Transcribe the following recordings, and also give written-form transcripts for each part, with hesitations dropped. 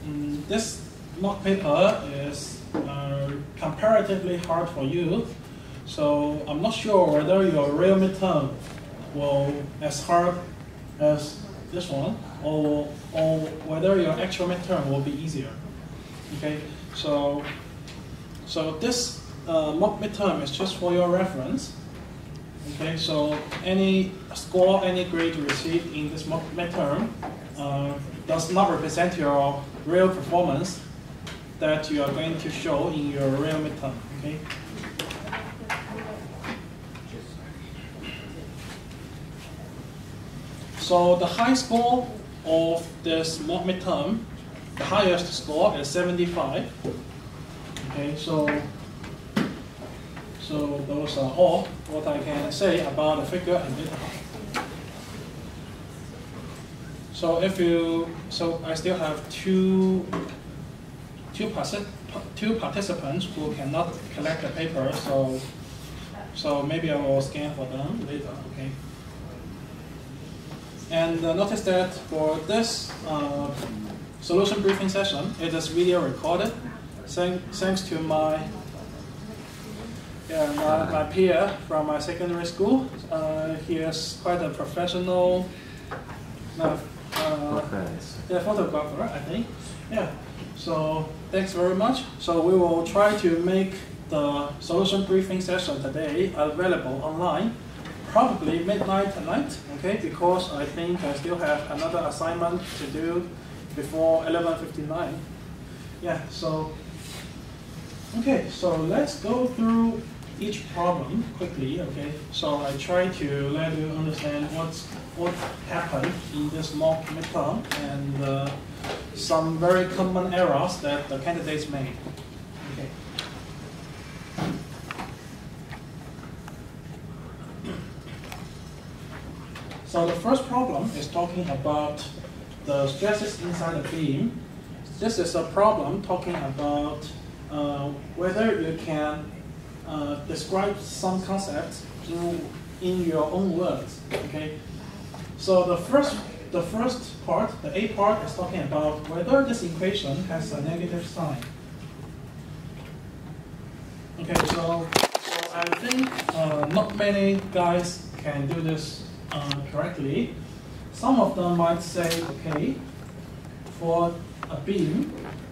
this mock paper is comparatively hard for you. So I'm not sure whether your real midterm will as hard as this one, or whether your actual midterm will be easier. Okay, so this mock midterm is just for your reference. Okay, so any score, any grade you receive in this mock midterm does not represent your real performance that you are going to show in your real midterm. Okay. So the high score of this mock midterm, the highest score is 75. Okay, so those are all what I can say about the figure and data. So I still have two participants who cannot collect the paper. So maybe I will scan for them later. Okay. And notice that for this solution briefing session, it is video recorded, thanks to my peer from my secondary school. He is quite a professional photographer, I think. Yeah. So thanks very much. So we will try to make the solution briefing session today available online. Probably midnight tonight, okay, because I think I still have another assignment to do before 11:59. Yeah, so, okay, so let's go through each problem quickly, okay? So I try to let you understand what happened in this mock midterm and some very common errors that the candidates made. Okay. So the first problem is talking about the stresses inside the beam. This is a problem talking about whether you can describe some concepts in your own words. Okay. So the first part, the A part, is talking about whether this equation has a negative sign. Okay. So I think not many guys can do this correctly. Some of them might say, okay, for a beam,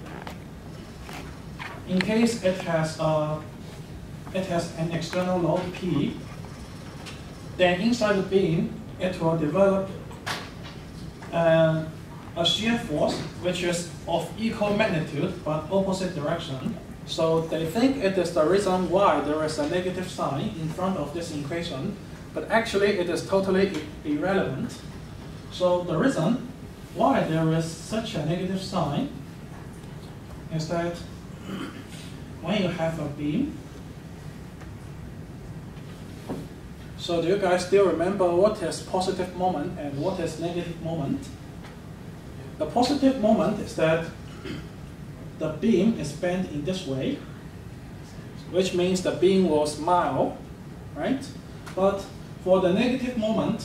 in case it has an external load P, then inside the beam it will develop a shear force which is of equal magnitude but opposite direction. So they think it is the reason why there is a negative sign in front of this equation. But actually, it is totally irrelevant. So the reason why there is such a negative sign is that when you have a beam, so do you guys still remember what is positive moment and what is negative moment? The positive moment is that the beam is bent in this way, which means the beam will smile, right? But for the negative moment,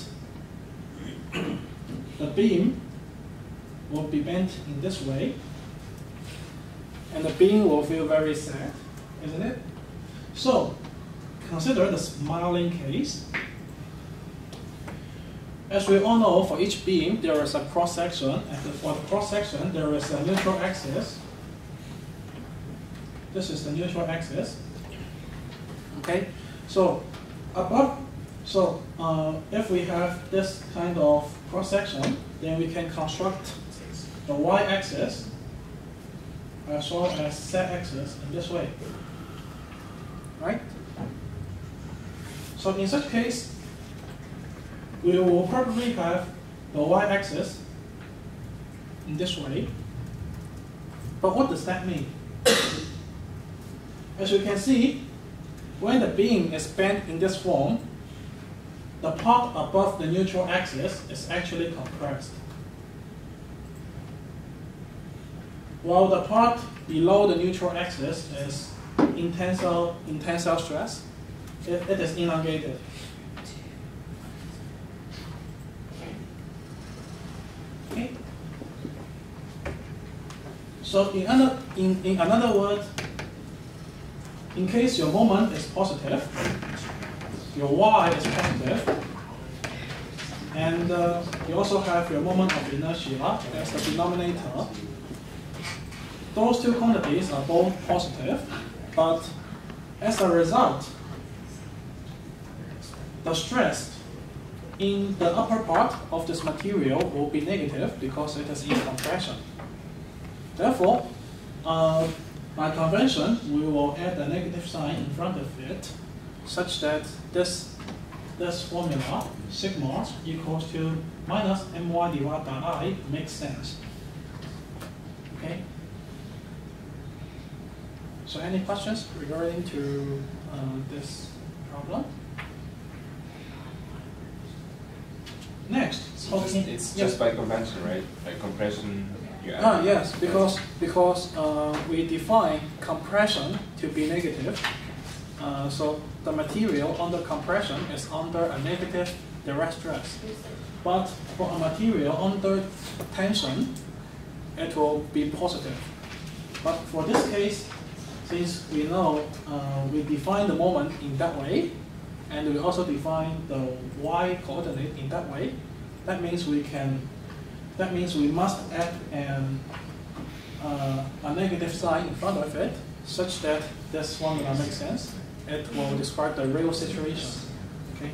the beam will be bent in this way, and the beam will feel very sad, isn't it? So, consider the smiling case. As we all know, for each beam, there is a cross-section, and for the cross-section, there is a neutral axis. This is the neutral axis. Okay, so above. So if we have this kind of cross-section, then we can construct the y-axis as well as z-axis in this way, right? So in such case, we will probably have the y-axis in this way. But what does that mean? As you can see, when the beam is bent in this form, the part above the neutral axis is actually compressed, while the part below the neutral axis is in tensile stress. It is elongated. Okay. So in another word, in case your moment is positive, your y is positive, and you also have your moment of inertia as the denominator. Those two quantities are both positive, but as a result, the stress in the upper part of this material will be negative because it is in compression. Therefore, by convention, we will add a negative sign in front of it, such that this formula, sigma, equals to minus my divided by I, makes sense. Okay? So any questions regarding to this problem? Next, it's just by convention, right? By compression, you add. Ah, yes, because we define compression to be negative. So the material under compression is under a negative direct stress. But for a material under tension, it will be positive. But for this case, since we know we define the moment in that way, and we also define the y coordinate in that way, that means we must add a negative sign in front of it, such that this formula makes sense. It will describe the real situation. Okay.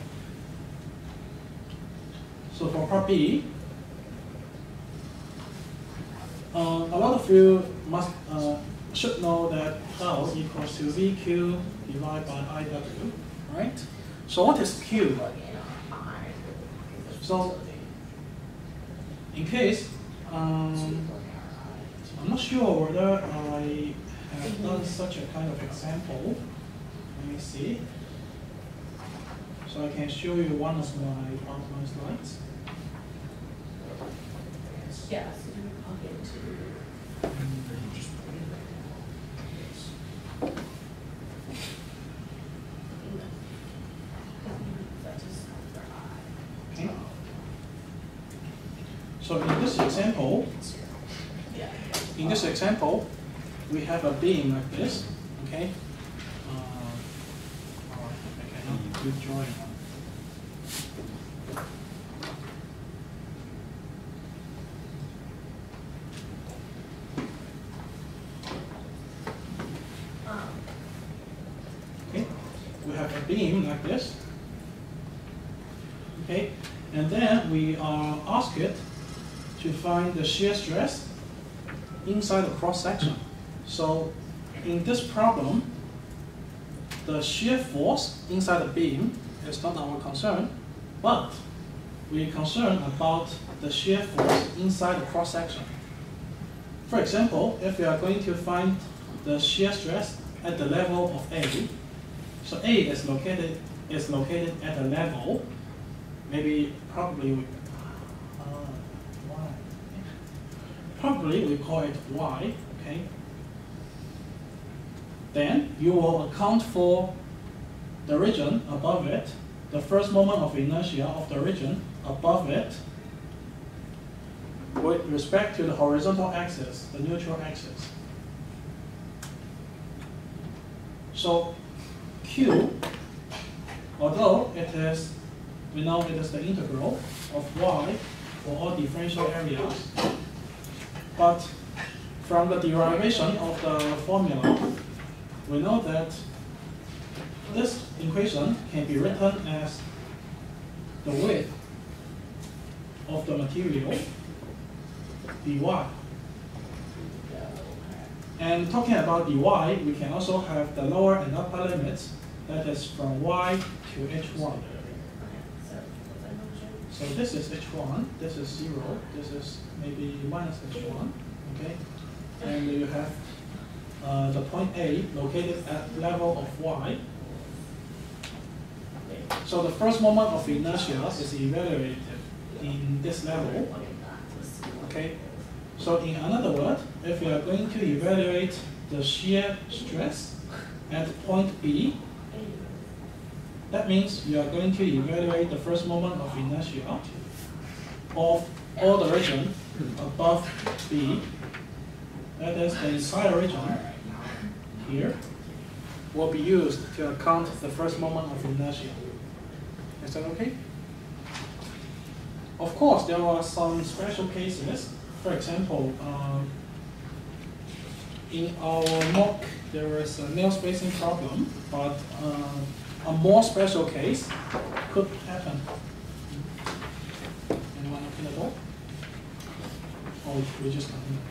So for part B, a lot of you should know that tau equals to VQ divided by IW, right? So what is Q? So in case, I'm not sure whether I have done such a kind of example. Let me see. So I can show you one of my PowerPoint slides. Yes, you plug into. Okay. So in this example, we have a beam like this. Okay. I cannot do drawing. Okay. We have a beam like this. Okay, and then we are asked to find the shear stress inside the cross section. So in this problem, the shear force inside the beam is not our concern, but we are concerned about the shear force inside the cross section. For example, if we are going to find the shear stress at the level of A, so A is located at a level. Probably we call it Y, okay? Then you will account for the region above it, the first moment of inertia of the region above it, with respect to the horizontal axis, the neutral axis. So Q, although we know it is the integral of y for all differential areas. But from the derivation of the formula, we know that this equation can be written as the width of the material dy. And talking about dy, we can also have the lower and upper limits, that is from y to h1. So this is h1, this is 0, this is maybe minus h1, okay? And you have the point A located at level of y. So the first moment of inertia is evaluated in this level, okay? So in another word, if we are going to evaluate the shear stress at point B, that means you are going to evaluate the first moment of inertia of all the region above B that is the entire region here, will be used to account the first moment of inertia. Is that okay? Of course, there are some special cases. For example, in our mock, there is a Néel spacing problem, but a more special case could happen. Anyone open the door? Oh, we just got in.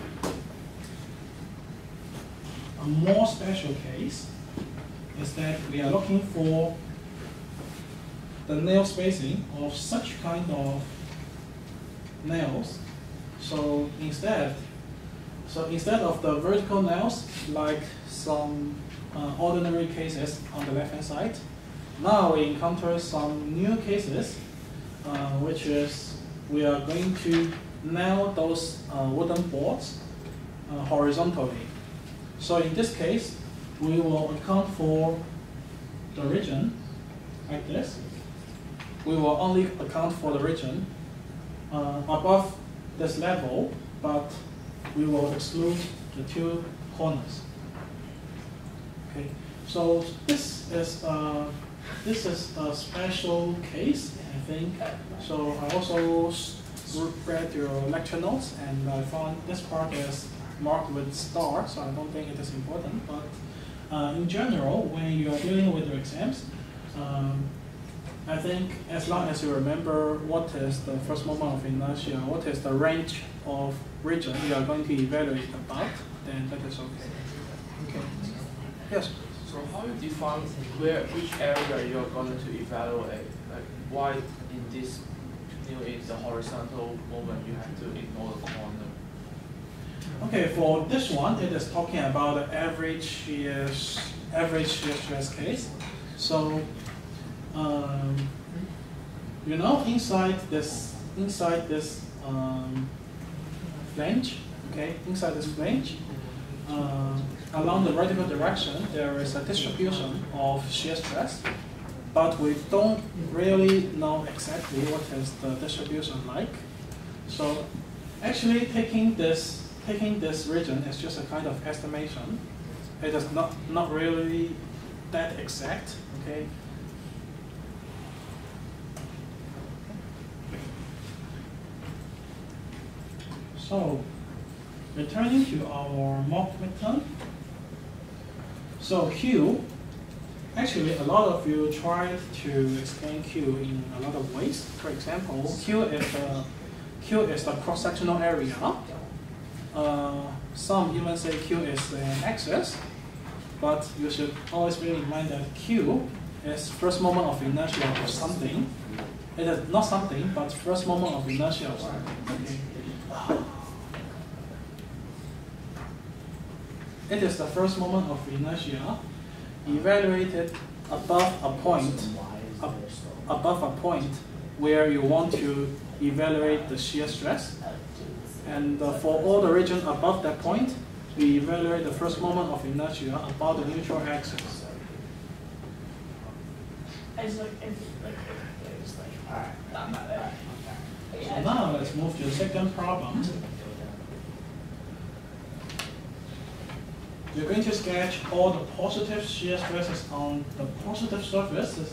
A more special case is that we are looking for the Néel spacing of such kind of nails. So instead of the vertical nails, like some ordinary cases on the left-hand side, now we encounter some new cases, which is we are going to nail those wooden boards horizontally. So in this case, we will account for the region like this. We will only account for the region above this level, but we will exclude the two corners. Okay, so this is a special case, I think. So I also read your lecture notes, and I found this part is marked with star, so I don't think it is important. But in general, when you are dealing with your exams, I think as long as you remember what is the first moment of inertia, what is the range of region you are going to evaluate about, then that is okay. Okay. Yes? So how you define which area you are going to evaluate? Like why in this, in the horizontal moment you have to ignore the corner? Okay, for this one, it is talking about the average shear stress case. So, you know, inside this flange, okay, inside this flange, along the vertical direction, there is a distribution of shear stress, but we don't really know exactly what is the distribution like. So, actually, taking this region is just a kind of estimation. It is not really that exact, okay? So, returning to our mock midterm. So Q, actually a lot of you tried to explain Q in a lot of ways. For example, Q is the cross-sectional area. Some even say Q is an axis, but you should always bear in mind that Q is first moment of inertia of something. It is not something, but first moment of inertia of something. Okay. It is the first moment of inertia evaluated above a point where you want to evaluate the shear stress. And for all the region above that point, we evaluate the first moment of inertia about the neutral axis. So now let's move to the second problem. We're going to sketch all the positive shear stresses on the positive surfaces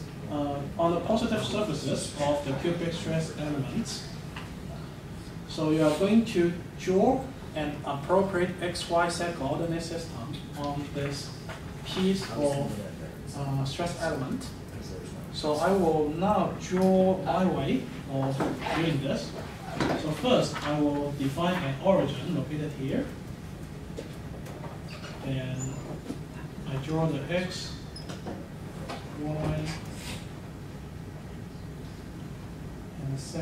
of the cubic stress elements. So you are going to draw an appropriate XYZ coordinate system on this piece of stress element. So I will now draw my way of doing this. So first, I will define an origin located here. Then I draw the X, Y, and Z.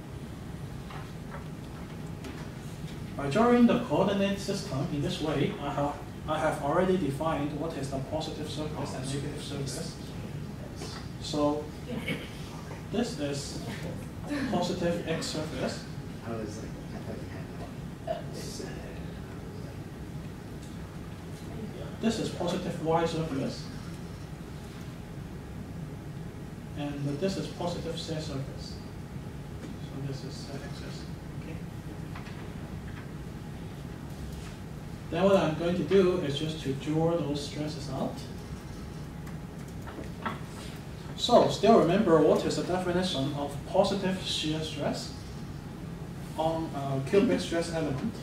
By drawing the coordinate system in this way, I have already defined what is the positive surface and negative surface. So this is positive X surface. This is positive Y surface. And this is positive Z surface. So this is Z axis. Okay. Then what I'm going to do is just to draw those stresses out. So still remember what is the definition of positive shear stress on a cubic stress element.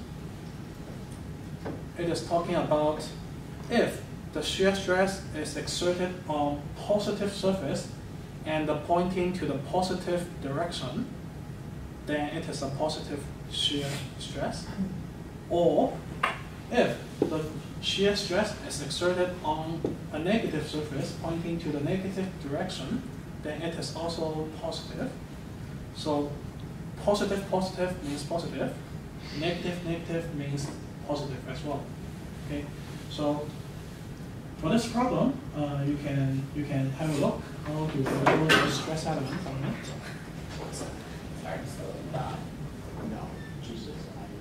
It is talking about if the shear stress is exerted on positive surface and pointing to the positive direction, then it is a positive shear stress. Or if the shear stress is exerted on a negative surface pointing to the negative direction, then it is also positive. So positive, positive means positive. Negative, negative means positive as well. Okay, so for this problem, you can have a look how to draw the stress element on it. Sorry, so No, Jesus.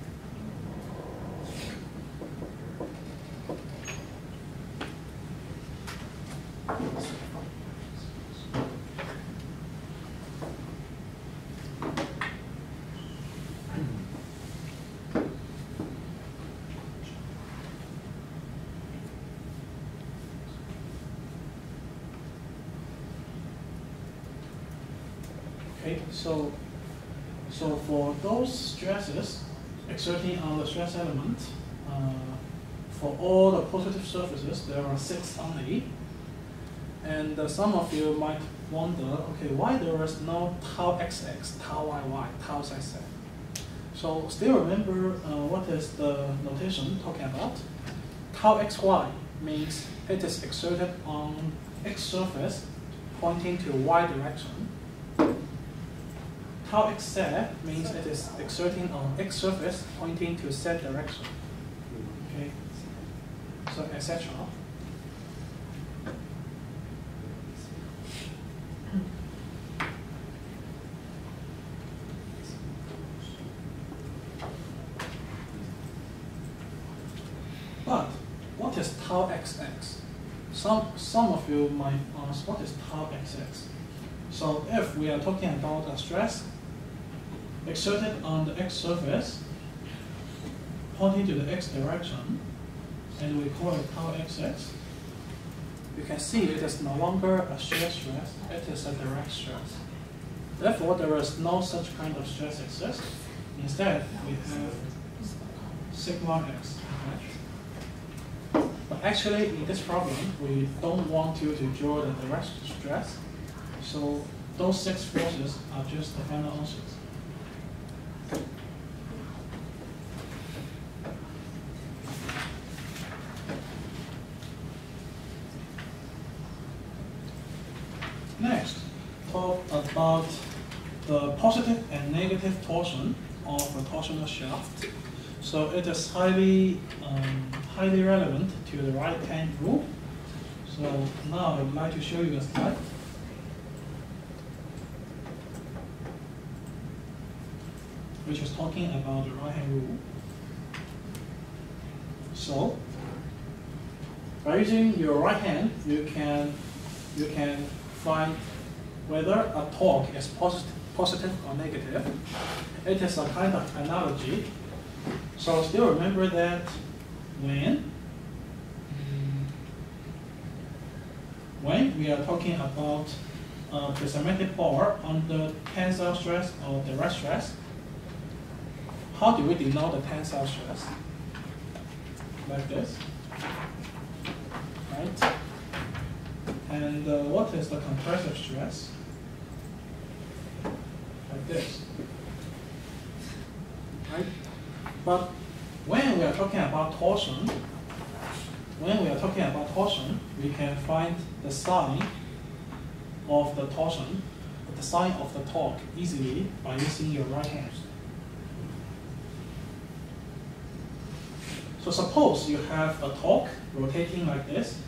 Okay, so for those stresses exerting on the stress element, for all the positive surfaces, there are 6 only. And some of you might wonder, okay, why there is no tau xx, tau yy, tau zz? So still remember what is the notation talking about? Tau xy means it is exerted on x surface pointing to y direction. Tau xz means it is exerting on x surface pointing to z direction. Okay, so etc. But what is tau xx? Some of you might ask, what is tau xx? So if we are talking about a stress exerted on the x surface pointing to the x direction, and we call it tau xx, you can see it is no longer a shear stress, it is a direct stress. Therefore, there is no such kind of stress exists. Instead, we have sigma x. Right? But actually, in this problem, we don't want you to draw the direct stress. So those 6 forces are just the final answers. Next, talk about the positive and negative torsion of a torsional shaft. So it is highly relevant to the right-hand rule. So now I would like to show you a slide. Which is talking about the right-hand rule. So, by using your right hand, you can find whether a torque is positive or negative. It is a kind of analogy. So still remember that when we are talking about prismatic bar under tensile stress or direct stress, how do we denote the tensile stress? Like this, right? And what is the compressive stress? Like this, right? But when we are talking about torsion, we can find the sign of the torsion, the sign of the torque easily by using your right hand. So suppose you have a torque rotating like this.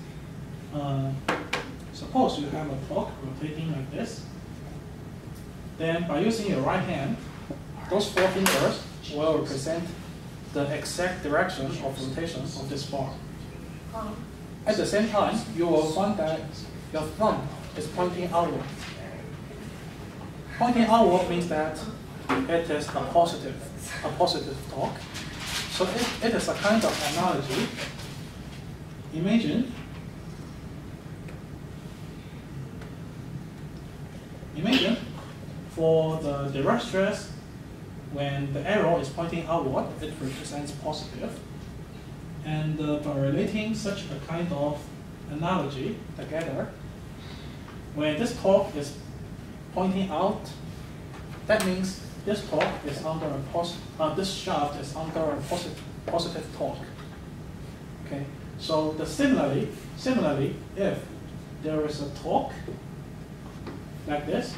Then by using your right hand, those 4 fingers will represent the exact direction of rotation of this bar. At the same time, you will find that your thumb is pointing outward. Pointing outward means that it is a positive torque. So it is a kind of analogy. Imagine for the direct stress, when the arrow is pointing outward, it represents positive. And by relating such a kind of analogy together, when this torque is pointing out, that means this torque is under a this shaft is under a positive torque. Okay. So similarly, if there is a torque like this,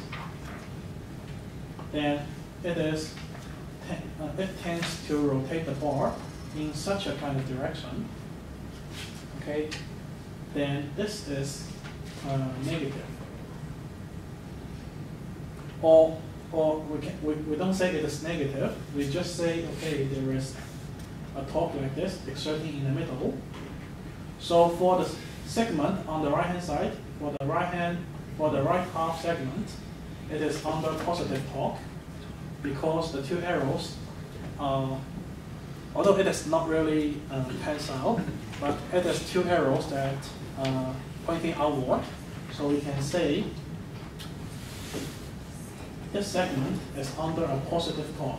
then it tends to rotate the bar in such a kind of direction. Okay, then this is negative. Or we don't say it is negative. We just say, okay, there is a torque like this exerting in the middle. So for the segment on the right hand side, for the right half segment, it is under positive torque because the two arrows, although it is not really tensile, but it is two arrows that pointing outward. So we can say this segment is under a positive torque.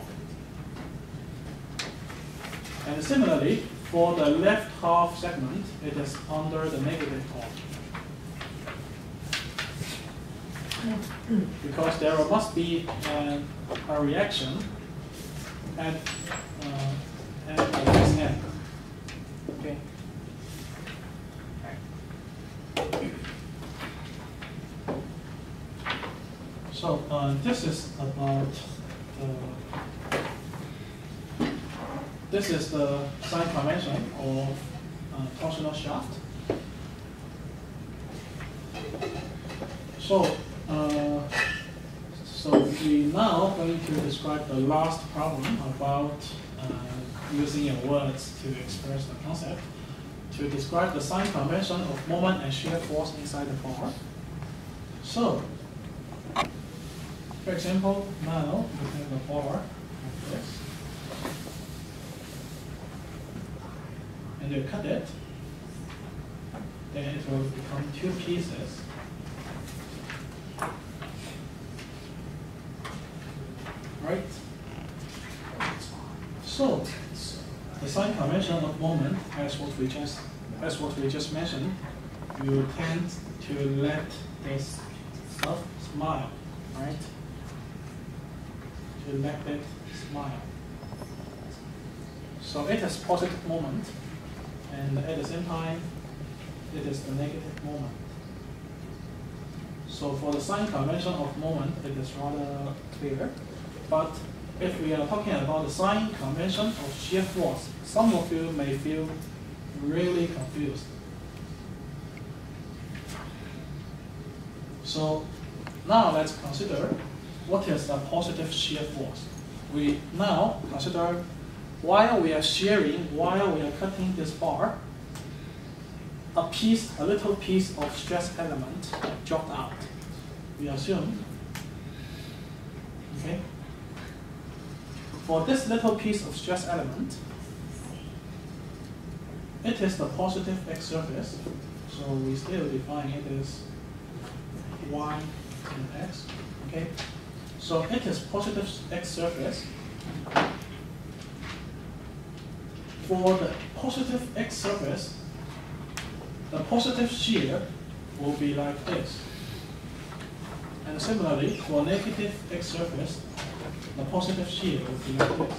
And similarly, for the left half segment, it is under the negative torque. Because there must be a reaction at this end. Okay. So this is about this is the sign convention of torsional shaft. So we now going to describe the last problem about using your words to express the concept, to describe the sign convention of moment and shear force inside the bar. So, for example, now we have a bar like this, and you cut it, then it will become two pieces. Right? So the sign convention of moment, as what we just mentioned, you tend to let this stuff smile, right? To let it smile. So it is positive moment, and at the same time, it is the negative moment. So for the sign convention of moment, it is rather clear. But if we are talking about the sign convention of shear force, some of you may feel really confused. So now let's consider what is the positive shear force. We now consider while we are shearing, while we are cutting this bar, a little piece of stress element dropped out. We assume, okay? For this little piece of stress element, it is the positive x surface, so we still define it as y and x, okay? So it is positive x surface. For the positive x surface, the positive shear will be like this. And similarly, for negative x surface, the positive shear will be like this.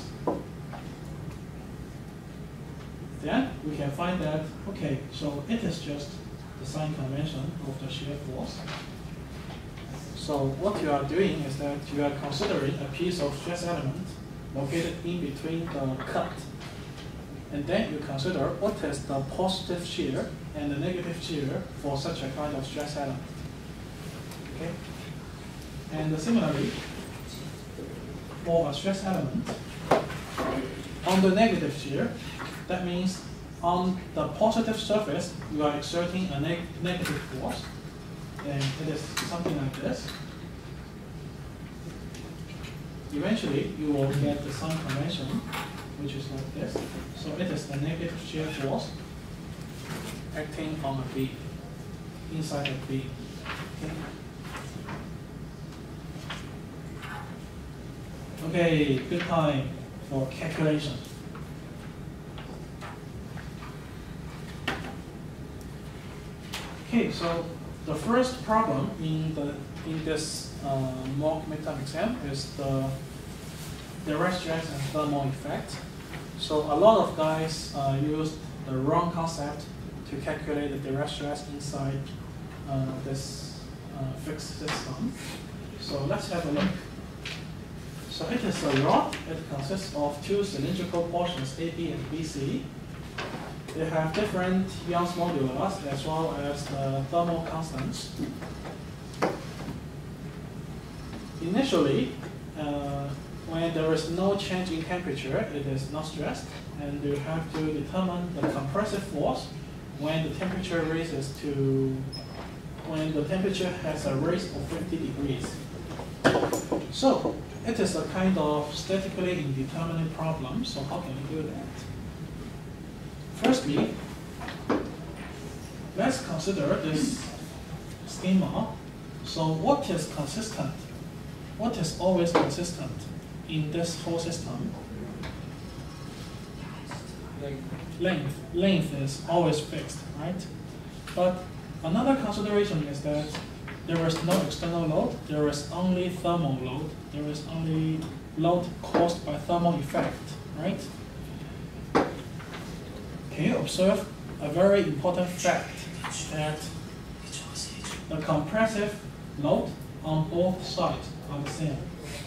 Then we can find that, okay, so it is just the sign convention of the shear force. So what you are doing is that you are considering a piece of stress element located in between the cut. And then you consider what is the positive shear and the negative shear for such a kind of stress element. Okay? And similarly, for a stress element, on the negative shear, that means on the positive surface, you are exerting a negative force. Then it is something like this. Eventually, you will get the sign convention which is like this. So it is the negative shear force acting on a beam, inside a beam. Okay, good time for calculation. Okay, so the first problem in this mock midterm exam is the direct stress and thermal effect. So a lot of guys used the wrong concept to calculate the direct stress inside this fixed system. So let's have a look. So it is a rod. It consists of two cylindrical portions, AB and BC. They have different Young's modulus as well as the thermal constants. Initially, when there is no change in temperature, it is not stressed, and you have to determine the compressive force when the temperature has a raise of 50 degrees. So it is a kind of statically indeterminate problem. So how can we do that? Firstly, let's consider this schema. So what is consistent? What is always consistent in this whole system? Length. Length is always fixed, right? But another consideration is that there is no external load, there is only thermal load. There is only load caused by thermal effect, right? Can you observe a very important fact that the compressive load on both sides are the same?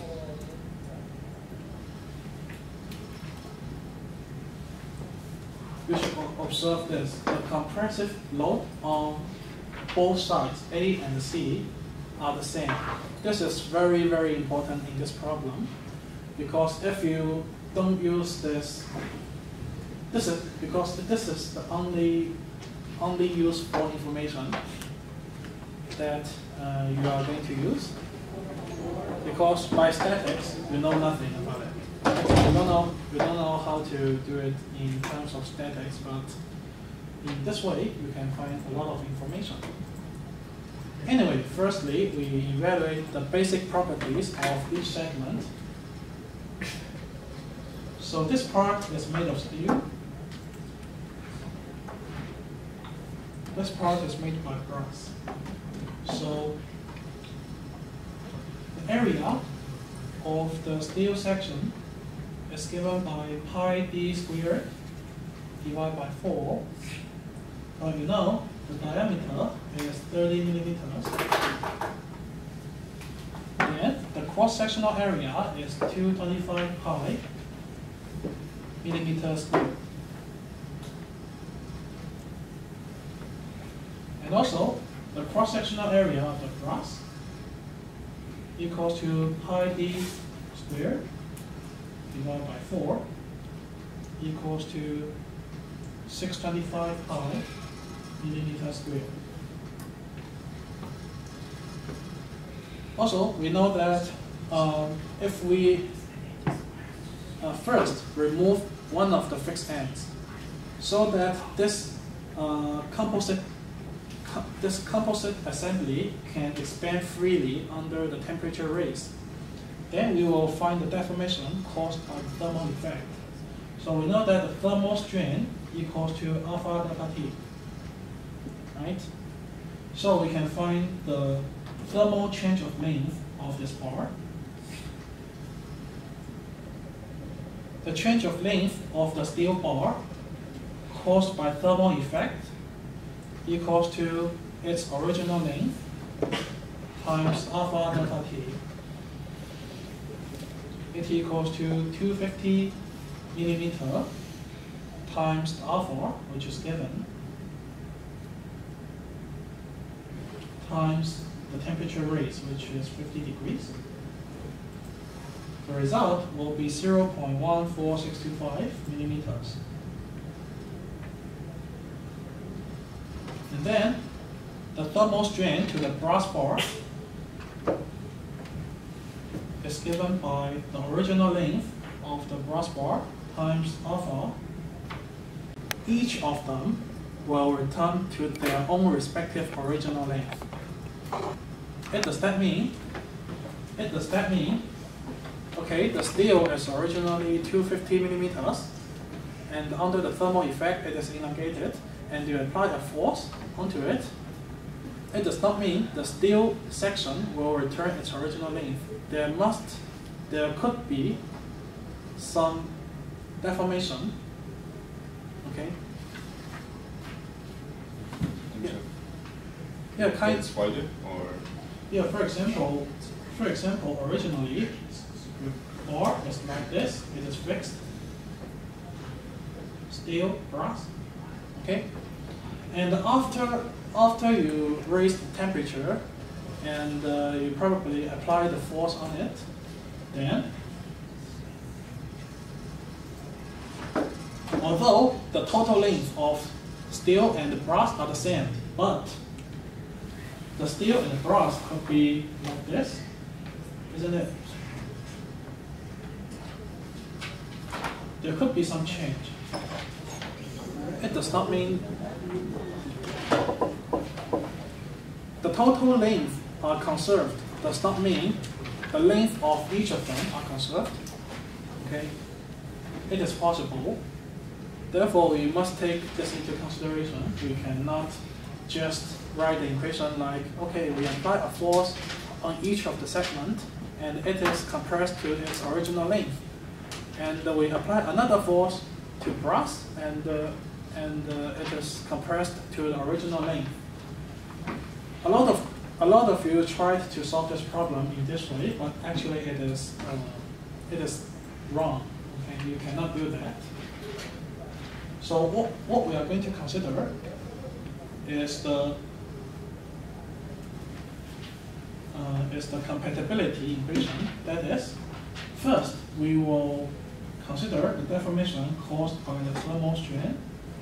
You should observe this. The compressive load on both sides, A and C, are the same. This is very, very important in this problem, because if you don't use this, this is the only useful information that you are going to use. Because by statics, you know nothing about it. We don't know how to do it in terms of statics, but in this way, you can find a lot of information. Anyway, firstly, we evaluate the basic properties of each segment. So this part is made of steel. This part is made by brass. So the area of the steel section is given by pi d squared divided by 4. Well, you know the diameter is 30 millimeters. And the cross-sectional area is 225 pi millimeters squared. And also, the cross-sectional area of the brass equals to pi d squared divided by 4 equals to 625 pi millimeters squared. Also, we know that if we first remove one of the fixed ends, so that this composite assembly can expand freely under the temperature raise, then we will find the deformation caused by the thermal effect. So we know that the thermal strain equals to alpha delta T, right? So we can find the thermal change of length of this bar. The change of length of the steel bar caused by thermal effect equals to its original length times alpha delta T. It equals to 250 millimeter times the alpha, which is given, times the temperature raise, which is 50 degrees. The result will be 0.14625 millimeters. And then the thermal strain to the brass bar is given by the original length of the brass bar times alpha, each of them will return to their own respective original length. What does that mean? It does that mean, okay, the steel is originally 250 millimeters, and under the thermal effect it is elongated, and you apply a force onto it. It does not mean the steel section will return its original length. There could be some deformation, okay? Yeah, yeah, kind It's wider or yeah. For example, originally the bar is like this. It is fixed, steel, brass, okay. And after you raise the temperature, and you probably apply the force on it, then although the total length of steel and the brass are the same, but the steel and the brass could be like this, isn't it? There could be some change. It does not mean the total length are conserved. Does not mean the length of each of them are conserved. Okay, it is possible. Therefore, we must take this into consideration. We cannot just write the equation like, okay, we apply a force on each of the segment, and it is compressed to its original length. And we apply another force to brass, and it is compressed to the original length. A lot of you tried to solve this problem in this way, but actually it is wrong. Okay, you cannot do that. So what we are going to consider is the compatibility equation. That is, first we will consider the deformation caused by the thermal strain.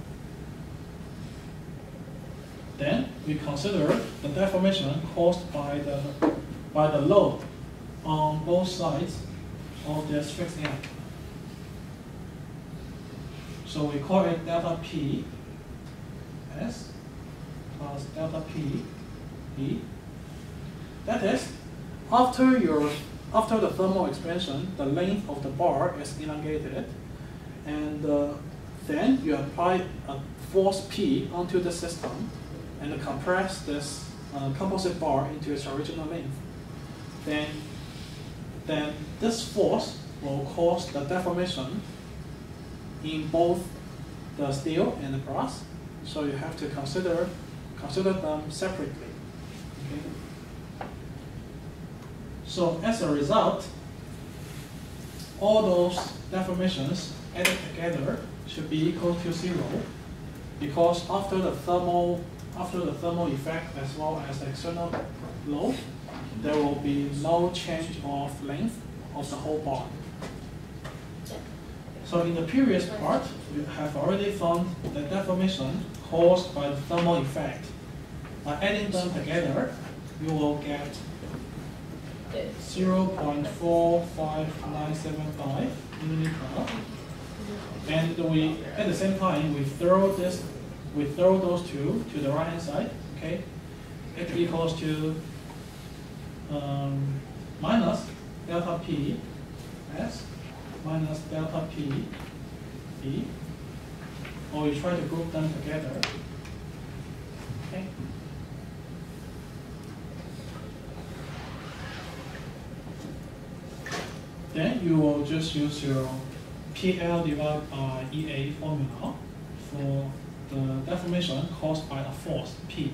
Then we consider the deformation caused by the load on both sides of this fixed end. So we call it delta P S plus delta P E. That is, after the thermal expansion, the length of the bar is elongated, and then you apply a force P onto the system and compress this composite bar into its original length. Then this force will cause the deformation in both the steel and the brass. So you have to consider them separately. Okay? So as a result, all those deformations added together should be equal to 0, because after the thermal effect as well as the external load, there will be no change of length of the whole bar. So in the previous part, we have already found the deformation caused by the thermal effect. By adding them together, you will get 0.45975 millimeter. And at the same time, we throw those two to the right hand side. Okay, it equals to minus delta P S minus delta P E, or we try to group them together. Okay. Then you will just use your PL divided by EA formula for the deformation caused by a force P.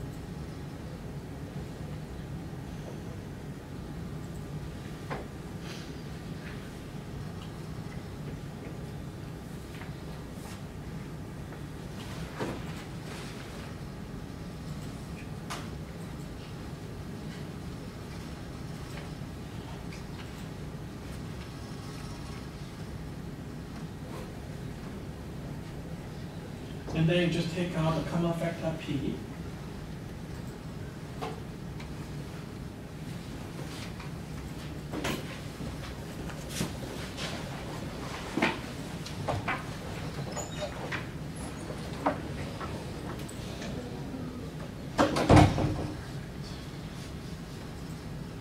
And then you just take out the common factor P.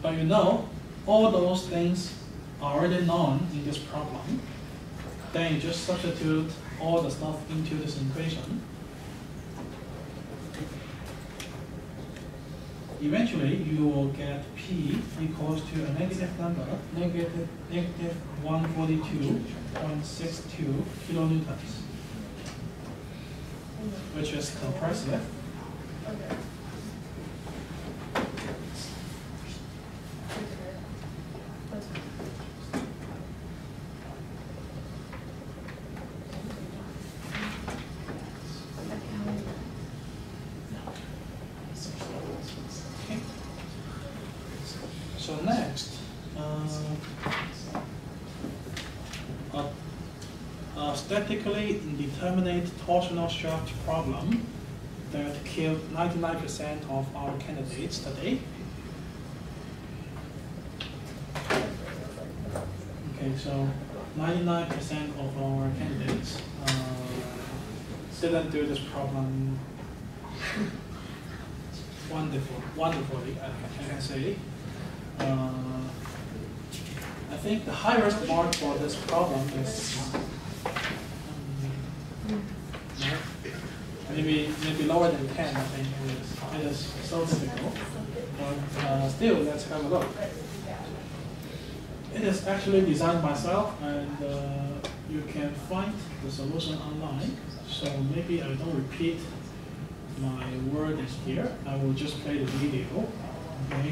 but you know all those things are already known in this problem. Then you just substitute all the stuff into this equation. Eventually, you will get P equals to a negative number, negative 142.62 kilonewtons, which is compressive. So next, a statically indeterminate torsional shaft problem that killed 99% of our candidates today. Okay, so 99% of our candidates didn't do this problem wonderfully, I can say. I think the highest mark for this problem is maybe lower than 10. I think it is so difficult. But still, let's have a look. It is actually designed myself, and you can find the solution online. So maybe I don't repeat my word here. I will just play the video. Okay.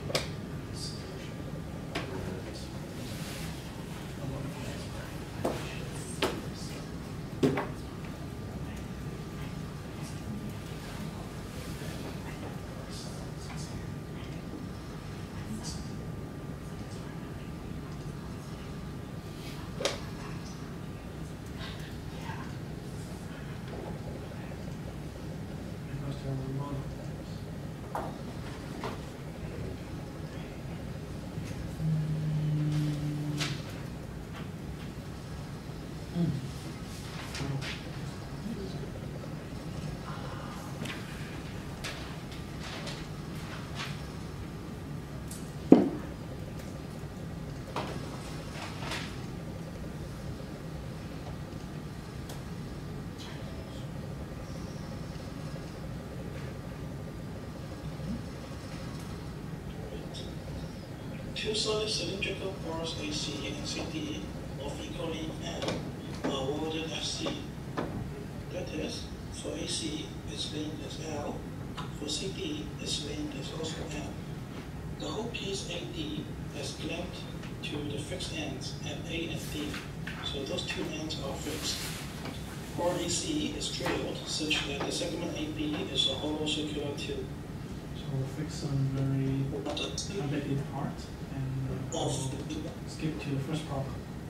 Two solid cylindrical bars AC and CD of equally N are welded FC. That is, for AC, its length is L. For CD, its length is also L. The whole piece AD is clamped to the fixed ends at A and D, so those two ends are fixed. Core AC is drilled such that the segment AB is a hollow circular tube. So we'll fix some very complicated part and we'll skip to the first problem.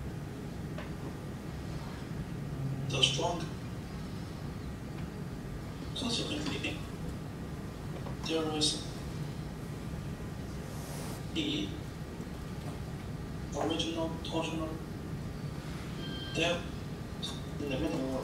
The strong. Consequently, there is the original torsional depth in the middle.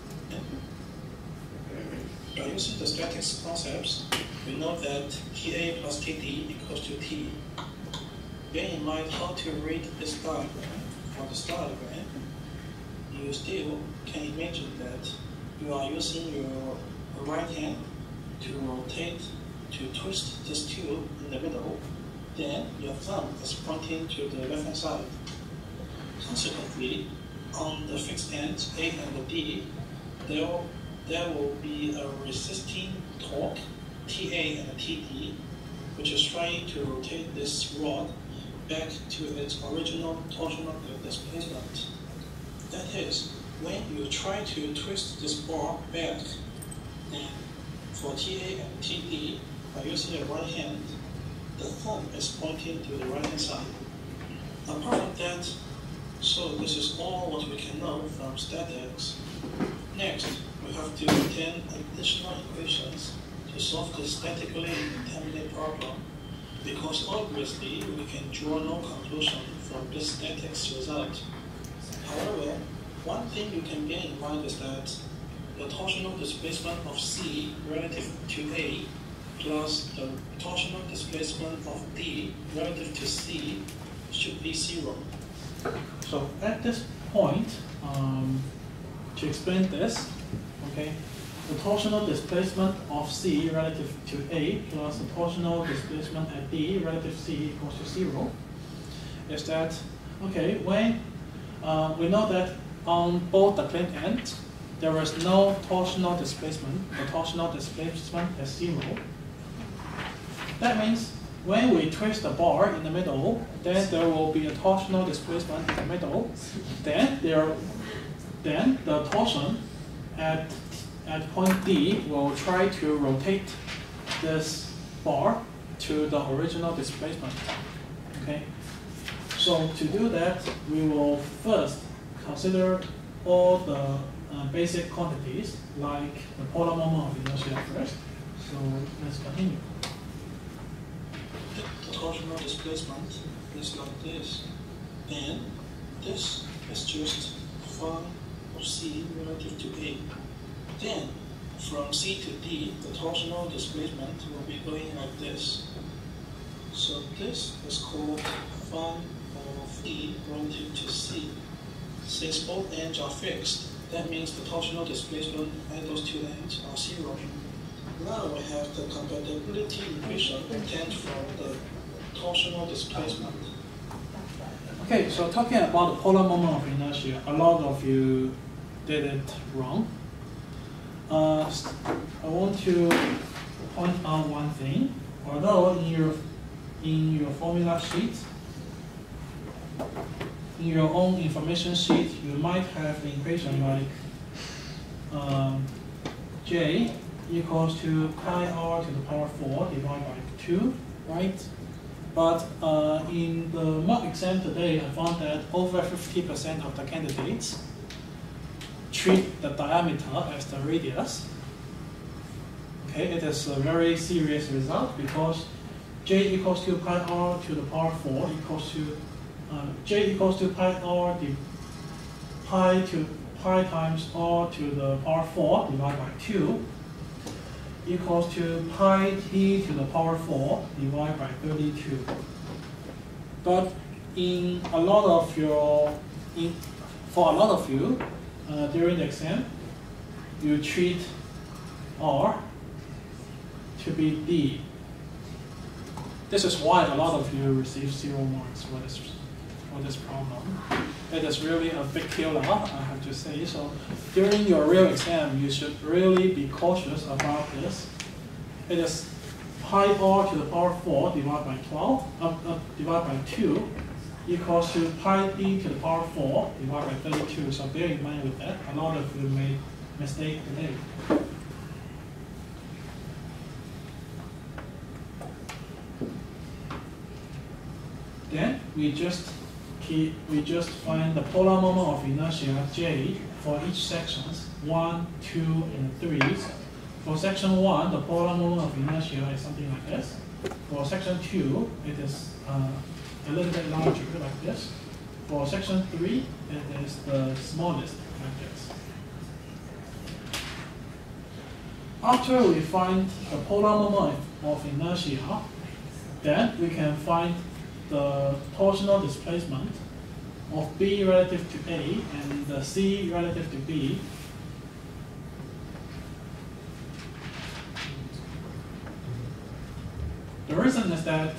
By using the statics concepts, we know that TA plus TD equals to T. Bear in mind how to read this diagram. For the diagram, you still can imagine that you are using your right hand to rotate, to twist this tube in the middle. Then your thumb is pointing to the left hand side. Consequently, on the fixed ends A and D, there will be a resisting torque, TA and TD, which is trying to rotate this rod back to its original torsional displacement. That is, when you try to twist this bar back, and for TA and TD, by using the right hand, the thumb is pointing to the right hand side. Apart from that, so this is all what we can know from statics. Next, we have to obtain additional equations to solve the statically indeterminate problem, because obviously we can draw no conclusion from this statics result. However, one thing you can bear in mind is that the torsional displacement of C relative to A plus the torsional displacement of D relative to C should be 0. So at this point, to explain this, okay, the torsional displacement of C relative to A plus the torsional displacement at D relative to C equals to 0 is that, okay, when we know that on both the plane ends, there is no torsional displacement. The torsional displacement is 0. That means when we twist the bar in the middle, then there will be a torsional displacement in the middle. Then the torsion at point D will try to rotate this bar to the original displacement. Okay. So to do that, we will first consider all the basic quantities, like the polar moment of inertia first. So let's continue. The torsional displacement is like this. And this is just phi of C relative to A. Then, from C to D, the torsional displacement will be going like this. So this is called phi of D relative to C. Since both ends are fixed, that means the torsional displacement at those two ends are 0. Now we have the compatibility equation obtained from the torsional displacement. Okay, so talking about the polar moment of inertia, a lot of you did it wrong. I want to point out one thing. Although in your formula sheet, in your own information sheet, you might have the equation like J equals to pi r to the power 4 divided by 2, right? But in the mock exam today, I found that over 50% of the candidates treat the diameter as the radius. Okay, it is a very serious result because J equals to pi r to the power 4 equals to J equals to pi r pi times r to the power 4 divided by 2 equals to pi t to the power 4 divided by 32. But in a lot of for a lot of you, during the exam, you treat r to be d. This is why a lot of you receive 0 marks for this problem. It is really a big killer, I have to say. So during your real exam, you should really be cautious about this. It is pi r to the power 4 divided by divided by 2 equals to pi d to the power 4 divided by 32. So bear in mind with that. A lot of you made mistake today. Then we just find the polar moment of inertia J for each sections 1, 2, and 3. For section 1, the polar moment of inertia is something like this. For section 2, it is a little bit larger, like this. For section 3, it is the smallest, like this. After we find the polar moment of inertia, then we can find the torsional displacement of B relative to A and the C relative to B. The reason is that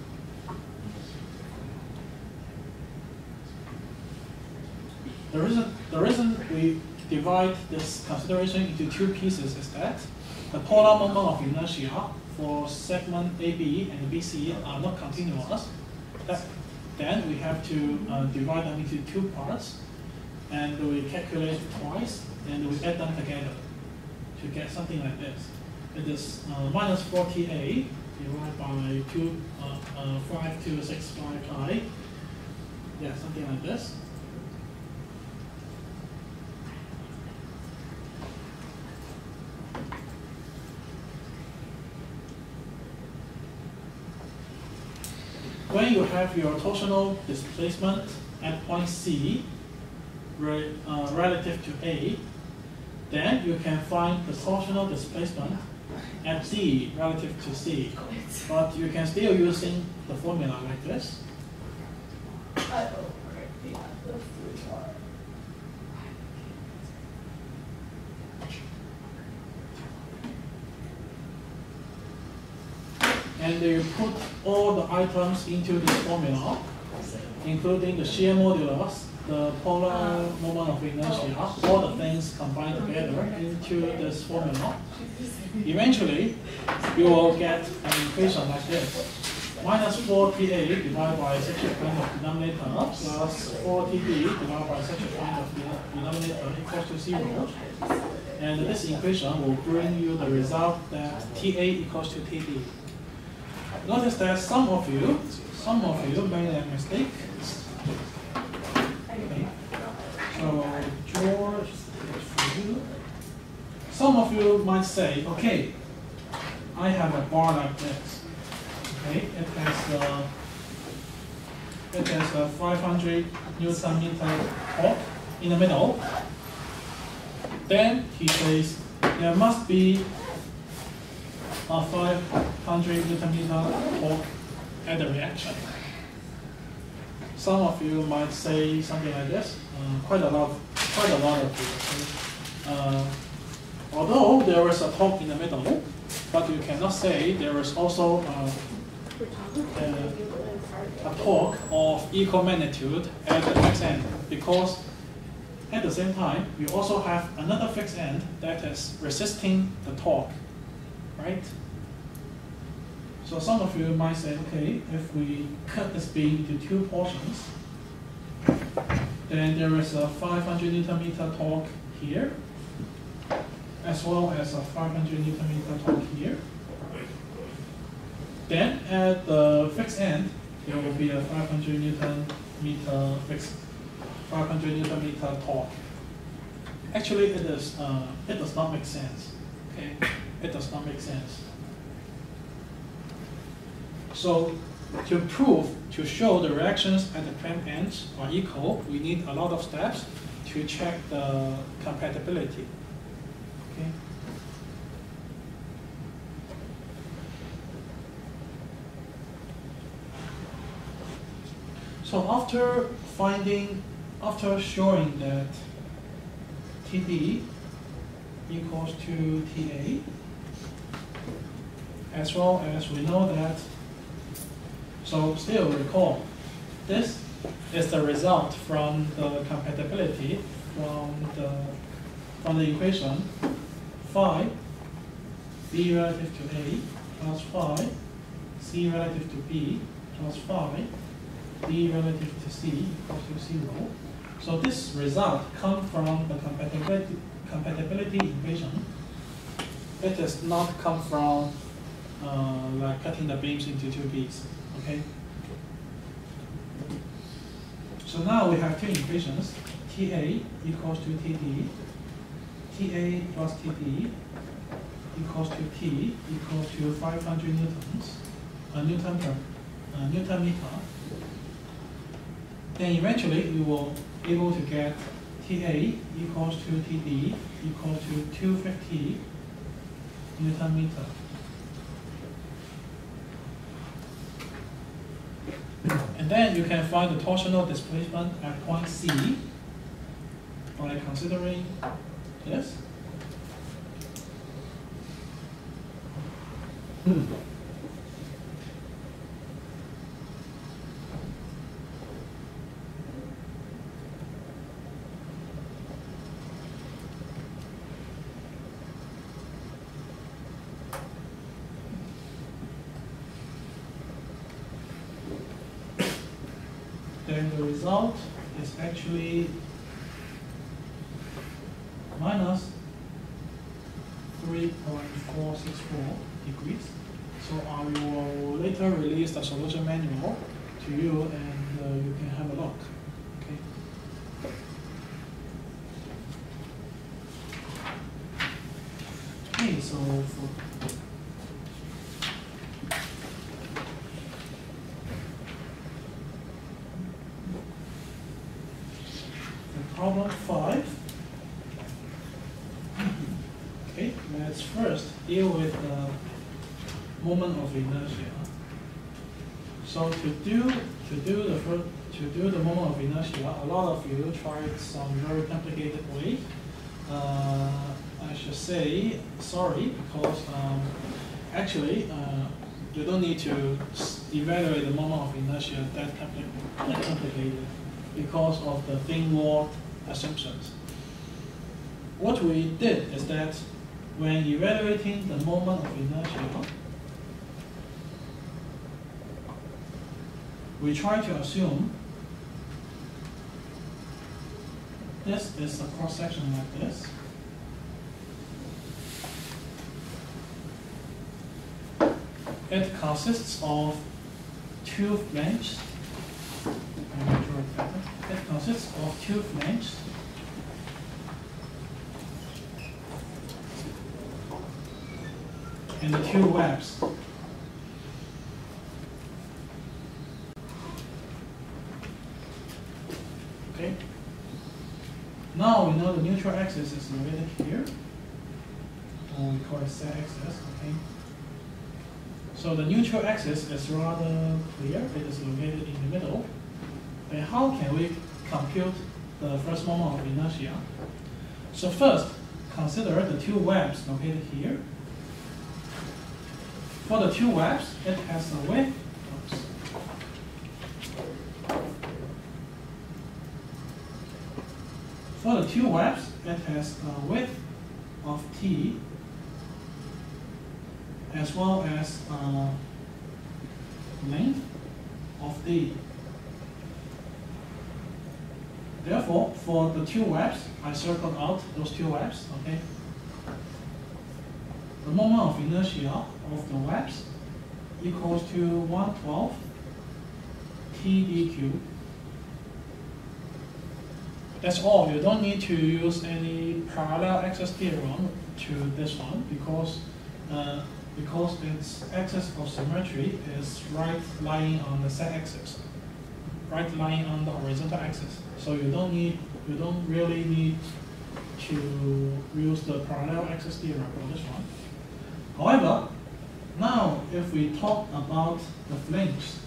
the reason we divide this consideration into two pieces is that the polar moment of inertia for segment AB and BC are not continuous. Then we have to divide them into two parts, and we calculate twice, and we add them together to get something like this. It is minus 40A divided by 5265I. Yeah, something like this. When you have your torsional displacement at point C relative to A, Then you can find the torsional displacement at D relative to C. But you can still using the formula like this. And you put all the items into this formula, including the shear modulus, the polar moment of inertia, all the things combined together into this formula. Eventually, you will get an equation like this. Minus 4TA divided by such a kind of denominator plus 4TB divided by such a kind of denominator equals to 0. And this equation will bring you the result that TA equals to TD. Notice that some of you made a mistake. Okay. So George, for you. Some of you might say, okay, I have a bar like this. Okay, it has a 500 Newton meter torque in the middle. Then he says there must be a 500 Newton meter torque at the reaction. Some of you might say something like this. Quite a lot of you. Okay? Although there is a torque in the middle, but you cannot say there is also a torque of equal magnitude at the fixed end, because at the same time you also have another fixed end that is resisting the torque, right? So some of you might say, okay, if we cut this beam into two portions, then there is a 500 Newton meter torque here, as well as a 500 Newton meter torque here. Then at the fixed end, there will be a 500 Newton meter torque. Actually, it does not make sense. Okay, it does not make sense. So to show the reactions at the clamp ends are equal, we need a lot of steps to check the compatibility. Okay. So after showing that TD equals to TA, as well as we know that, so still recall, this is the result from the compatibility from the equation phi B relative to A plus phi C relative to B plus phi D relative to C equals to 0. So this result comes from the compatibility equation. It does not come from like cutting the beams into two pieces. Okay. So now we have two equations. TA equals to TD. TA plus TD equals to T equals to 500 newtons, Newton meter. Then eventually you will be able to get TA equals to TD equals to 250 Newton meter. And then you can find the torsional displacement at point C by considering this. Then the result is actually minus 3.464 degrees. So I will later release the solution manual to you, and you can have a look. Okay. Okay, so for problem 5, is first deal with the moment of inertia. So to do the moment of inertia, a lot of you tried some very complicated way. I should say sorry because actually you don't need to evaluate the moment of inertia that complicated because of the thin wall assumptions. What we did is that when evaluating the moment of inertia, we try to assume this is a cross-section like this. It consists of two flanges. It consists of two flanges and the two webs. Okay. Now we know the neutral axis is located here, or we call it z-axis. Okay. So the neutral axis is rather clear. It is located in the middle. And how can we compute the first moment of inertia? So first, consider the two webs located here. For the two webs, it has a width. For the two webs, it has a width of t as well as length of d. Therefore, for the two webs, I circled out those two webs. Okay. The moment of inertia of the webs equals to 1/12 TD cubed. That's all. You don't need to use any parallel axis theorem to this one because its axis of symmetry is right lying on the z-axis, right lying on the horizontal axis. So you don't really need to use the parallel axis theorem for this one. However, now if we talk about the flanges,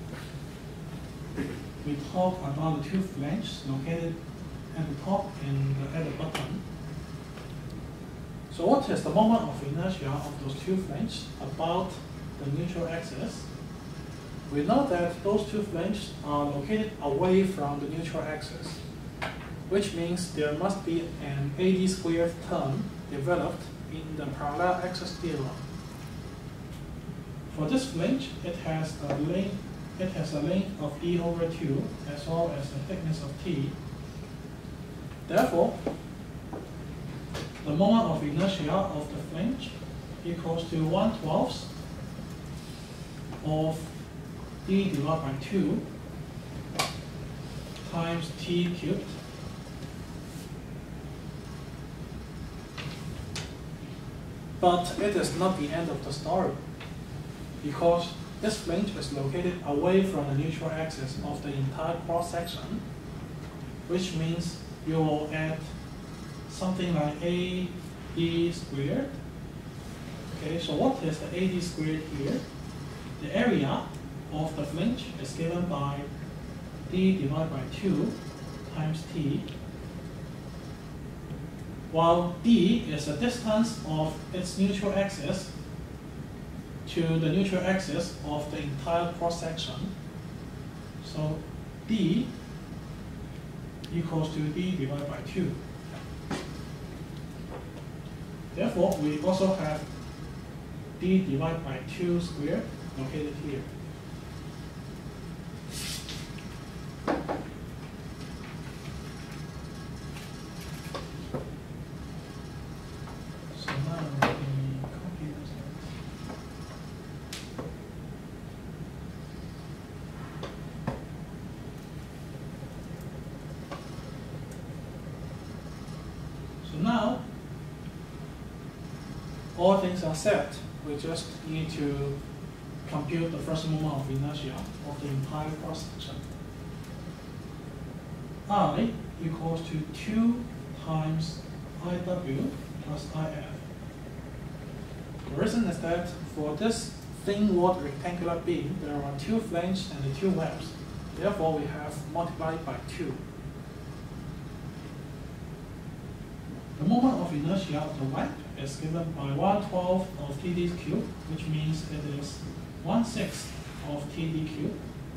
we talk about the two flanges located at the top and at the bottom. So what is the moment of inertia of those two flanges about the neutral axis? We know that those two flanges are located away from the neutral axis, which means there must be an AD squared term developed in the parallel axis theorem. For this flange, it has a length of e over 2 as well as a thickness of t. Therefore, the moment of inertia of the flange equals to 1/12 of d divided by 2 times t cubed. But it is not the end of the story, because this flange is located away from the neutral axis of the entire cross-section, which means you will add something like AD squared. Okay, so what is the AD squared here? The area of the flange is given by d divided by 2 times t, while d is the distance of its neutral axis to the neutral axis of the entire cross-section. So d equals to d divided by 2. Therefore, we also have d divided by 2 squared located here. So now let me copy this. So now, all things are set. We just need to compute the first moment of inertia of the entire cross-section. I equals to 2 times IW plus IF. reason is that for this thin walled rectangular beam, there are 2 flanges and 2 webs. Therefore, we have multiplied by 2. The moment of inertia of the web is given by 1/12 of TD cubed, which means it is 1/6 of TD cubed.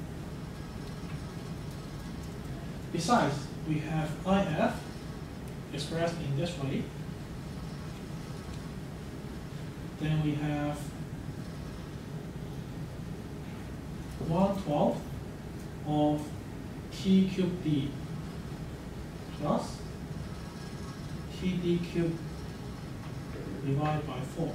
Besides, we have IF expressed in this way. Then we have 1/12 of T cubed D plus TD cubed divided by 4.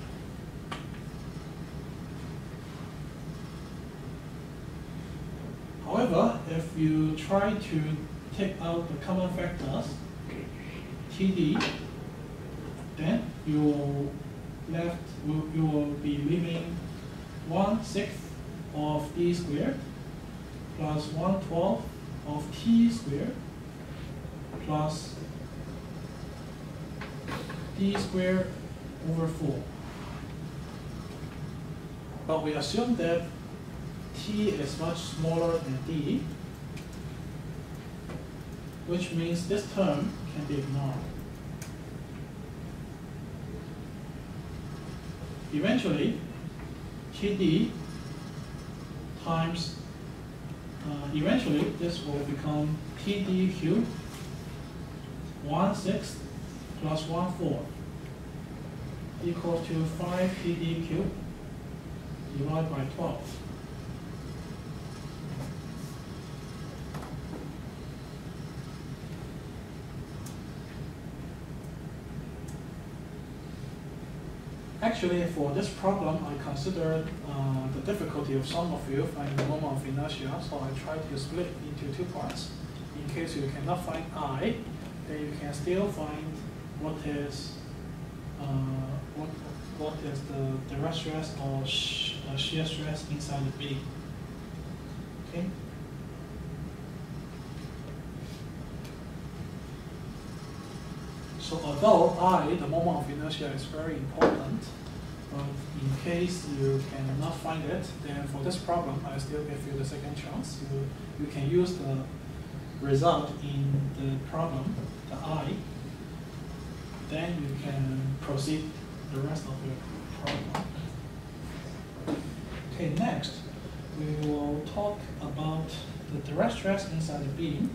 However, if you try to take out the common factors, TD, then you will be leaving 1/6 of D squared plus 1/12 of T squared plus D squared over 4. But we assume that T is much smaller than D, which means this term can be ignored. Eventually, TD times, eventually this will become TD cubed 1/6 plus 1/4 equals to 5 TD cubed divided by 12. Actually, for this problem, I considered the difficulty of some of you finding the moment of inertia, so I tried to split into 2 parts. In case you cannot find I, then you can still find what is the direct stress or shear stress inside the beam. Okay. So although I, the moment of inertia, is very important, but in case you cannot find it, then for this problem, I still give you the second chance. You can use the result in the problem, the I, then you can proceed the rest of your problem. Okay, next, we will talk about the direct stress inside the beam.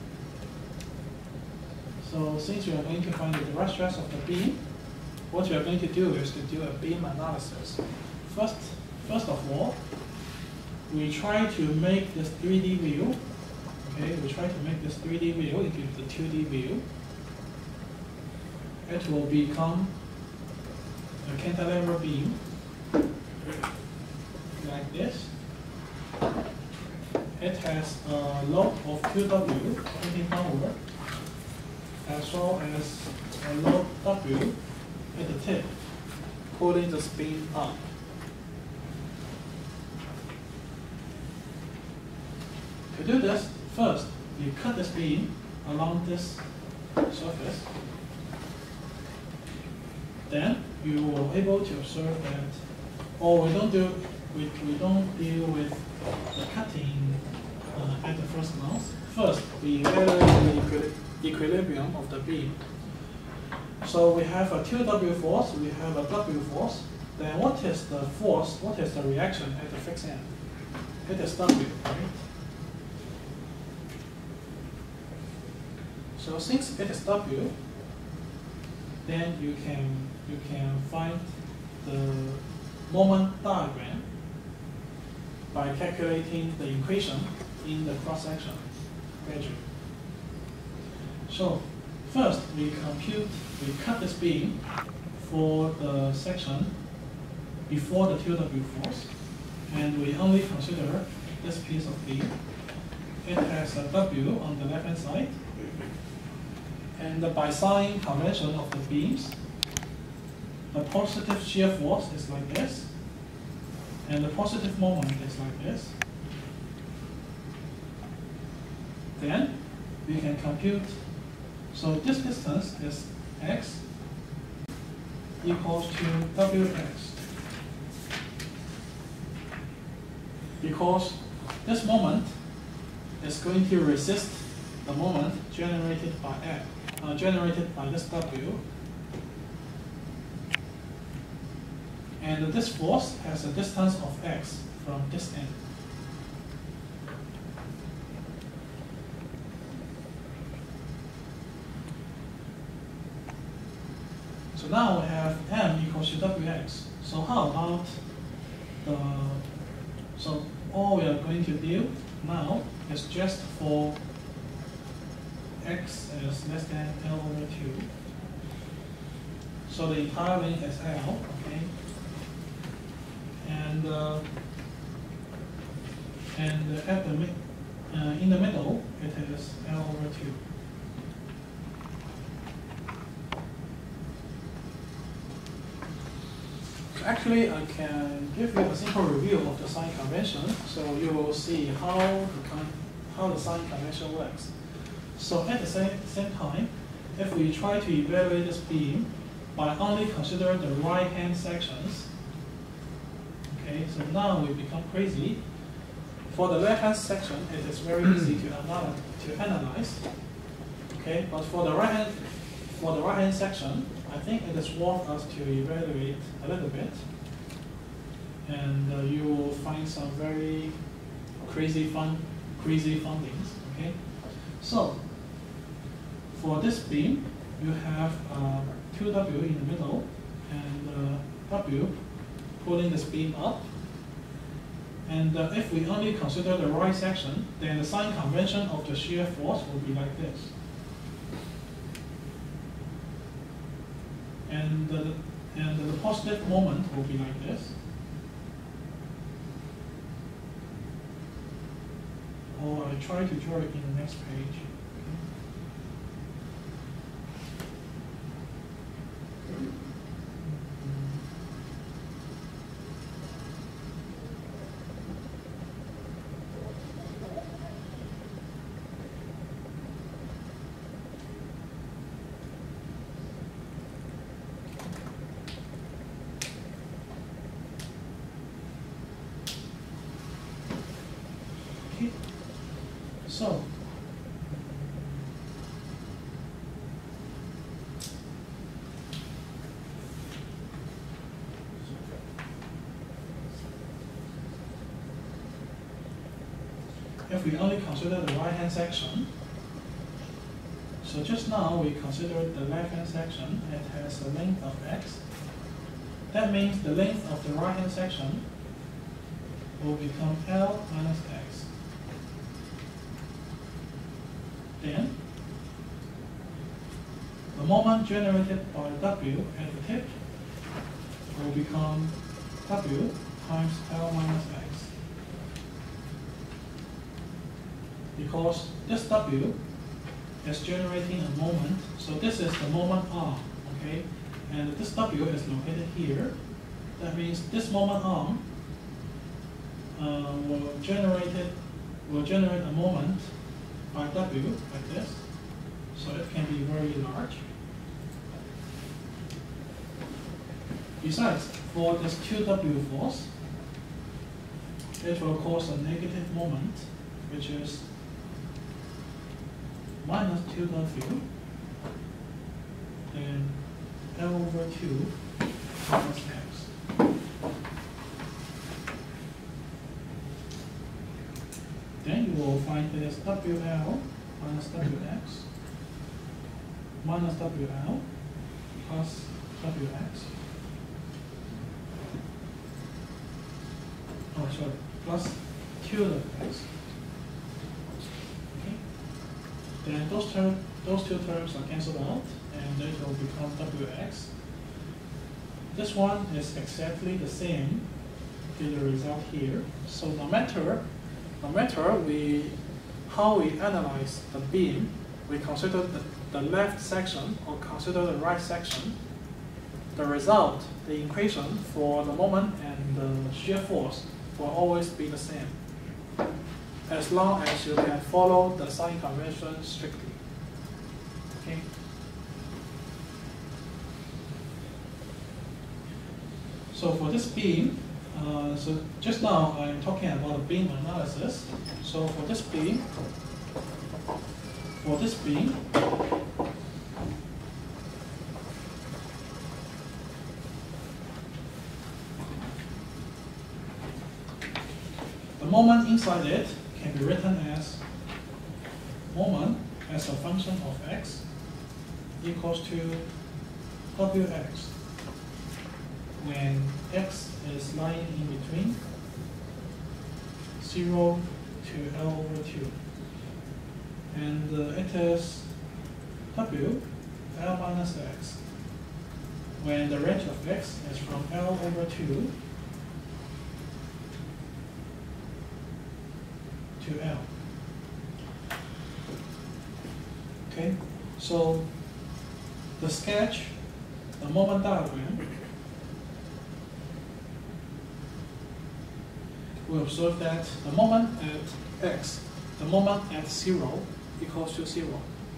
So since we are going to find the direct stress of the beam, what we are going to do is to do a beam analysis. First of all, we try to make this 3D view. Okay, we try to make this 3D view into the 2D view. It will become a cantilever beam like this. It has a load of 2W pointing downward, as well as a load W at the tip, pulling the spin up. To do this, first, you cut this beam along this surface. Then you will be able to observe that, we don't deal with the cutting at the first glance. First, we evaluate the equilibrium of the beam. So we have a 2W force, we have a W force. Then what is the force, what is the reaction at the fixed end? It is W, right? So since it is W, then you can find the moment diagram by calculating the equation in the cross-section gradually. So first we cut this beam for the section before the 2W force, and we only consider this piece of beam. It has a W on the left-hand side, and by sign convention of the beams, the positive shear force is like this, and the positive moment is like this. Then we can compute, so this distance is x, equals to Wx. Because this moment is going to resist the moment generated by this W. And this force has a distance of x from this end. So now we have M equals to Wx. So how about so all we are going to do now is just for x is less than L over 2. So the entire length is L, okay? And at the in the middle it is L over 2. Actually, I can give you a simple review of the sign convention, so you will see how the sign convention works. So at the same time, if we try to evaluate this beam by only considering the right-hand sections, okay, so now we become crazy. For the left-hand section, it is very easy to analyze. Okay, but for the right-hand section, I think it is worth us to evaluate a little bit, and you will find some very crazy findings. Okay, so for this beam, you have 2W in the middle, and W pulling this beam up. And if we only consider the right section, then the sign convention of the shear force will be like this. And the positive moment will be like this. Or I try to draw it in the next page. So, if we only consider the right-hand section, so just now we considered the left-hand section, it has a length of x. That means the length of the right-hand section will become L minus x. Then, the moment generated by W at the tip will become W times L minus x. Because this W is generating a moment, so this is the moment arm, okay? And this W is located here. That means this moment arm will generate a moment by W like this, so it can be very large. Besides, for this 2W force, it will cause a negative moment, which is minus 2W, then L over 2 minus x. Then you will find it is WL minus WX minus WL plus WX. Oh, sorry, plus 2WX. Okay. Then those two terms are cancelled out, and it will become WX. This one is exactly the same to the result here. So no matter how we analyze the beam, we consider the left section or consider the right section, the result, the equation for the moment and the shear force will always be the same, as long as you can follow the sign convention strictly. Okay. So for this beam, so just now I'm talking about a beam analysis. So for this beam, the moment inside it can be written as moment as a function of x equals to wx when x is lying in between 0 to L over 2. And it is w L minus x when the range of x is from L over 2 to L. Okay, so the sketch, the moment diagram, we observe that the moment at x, the moment at 0 equals to 0.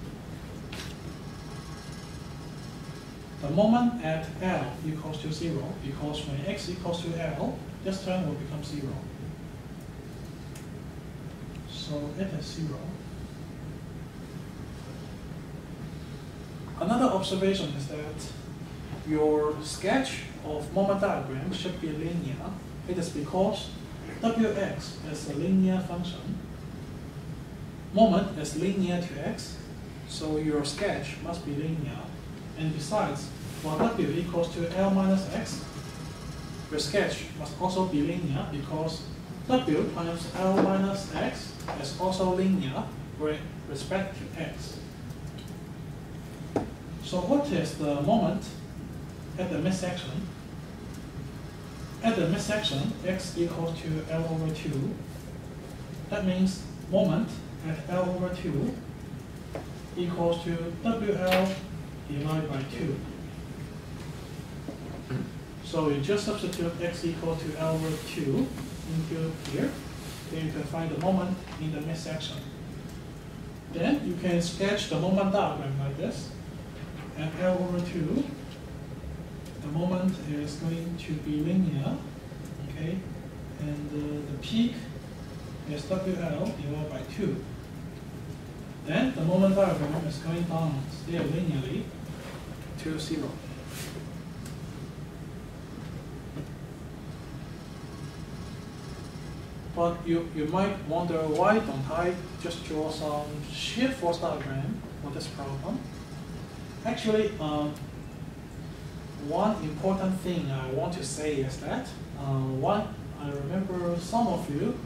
The moment at L equals to 0 because when x equals to L, this term will become 0. So it is 0. Another observation is that your sketch of moment diagram should be linear. It is because wx is a linear function. Moment is linear to x, so your sketch must be linear. And besides, for w equals to L minus x, your sketch must also be linear because w times L minus x is also linear with respect to x. So what is the moment at the midsection? At the midsection, x equals to L over 2. That means moment at L over 2 equals to WL divided by 2. So you just substitute x equal to L over 2 into here. Then you can find the moment in the midsection. Then you can sketch the moment diagram like this. At L over 2, the moment is going to be linear, okay? And the peak is WL divided by 2. Then the moment diagram is going down still linearly to 0. But you might wonder, why don't I just draw some shear force diagram for this problem? Actually, one important thing I want to say is that I remember some of you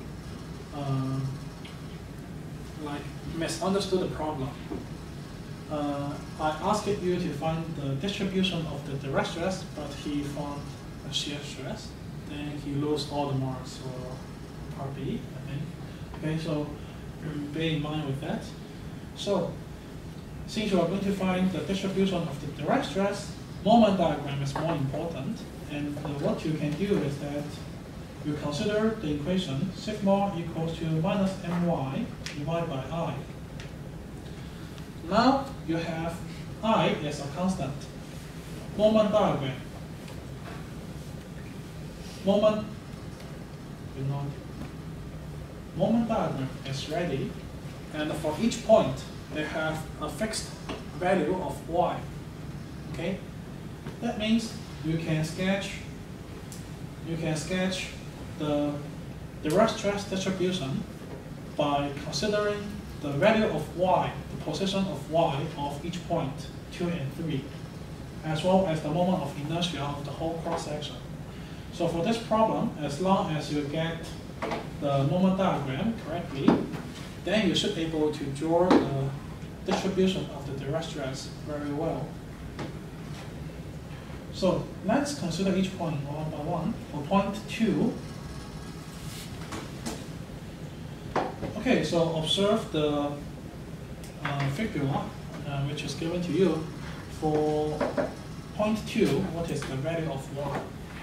like misunderstood the problem. I asked you to find the distribution of the direct stress, but he found a shear stress. Then he lost all the marks for part B, I think. Okay, so bear in mind with that. So since you are going to find the distribution of the direct stress, moment diagram is more important. And what you can do is that you consider the equation sigma equals to minus my divided by I. Now you have I as a constant. Moment diagram. Moment diagram is ready, and for each point they have a fixed value of y. Okay, that means you can sketch the direct stress distribution by considering the value of y, the position of y of each point 2 and 3, as well as the moment of inertia of the whole cross section. So for this problem, as long as you get the moment diagram correctly, then you should be able to draw the distribution of the direct stress very well. So let's consider each point one by one. For point 2, okay, so observe the figure which is given to you. For point 2, what is the value of y?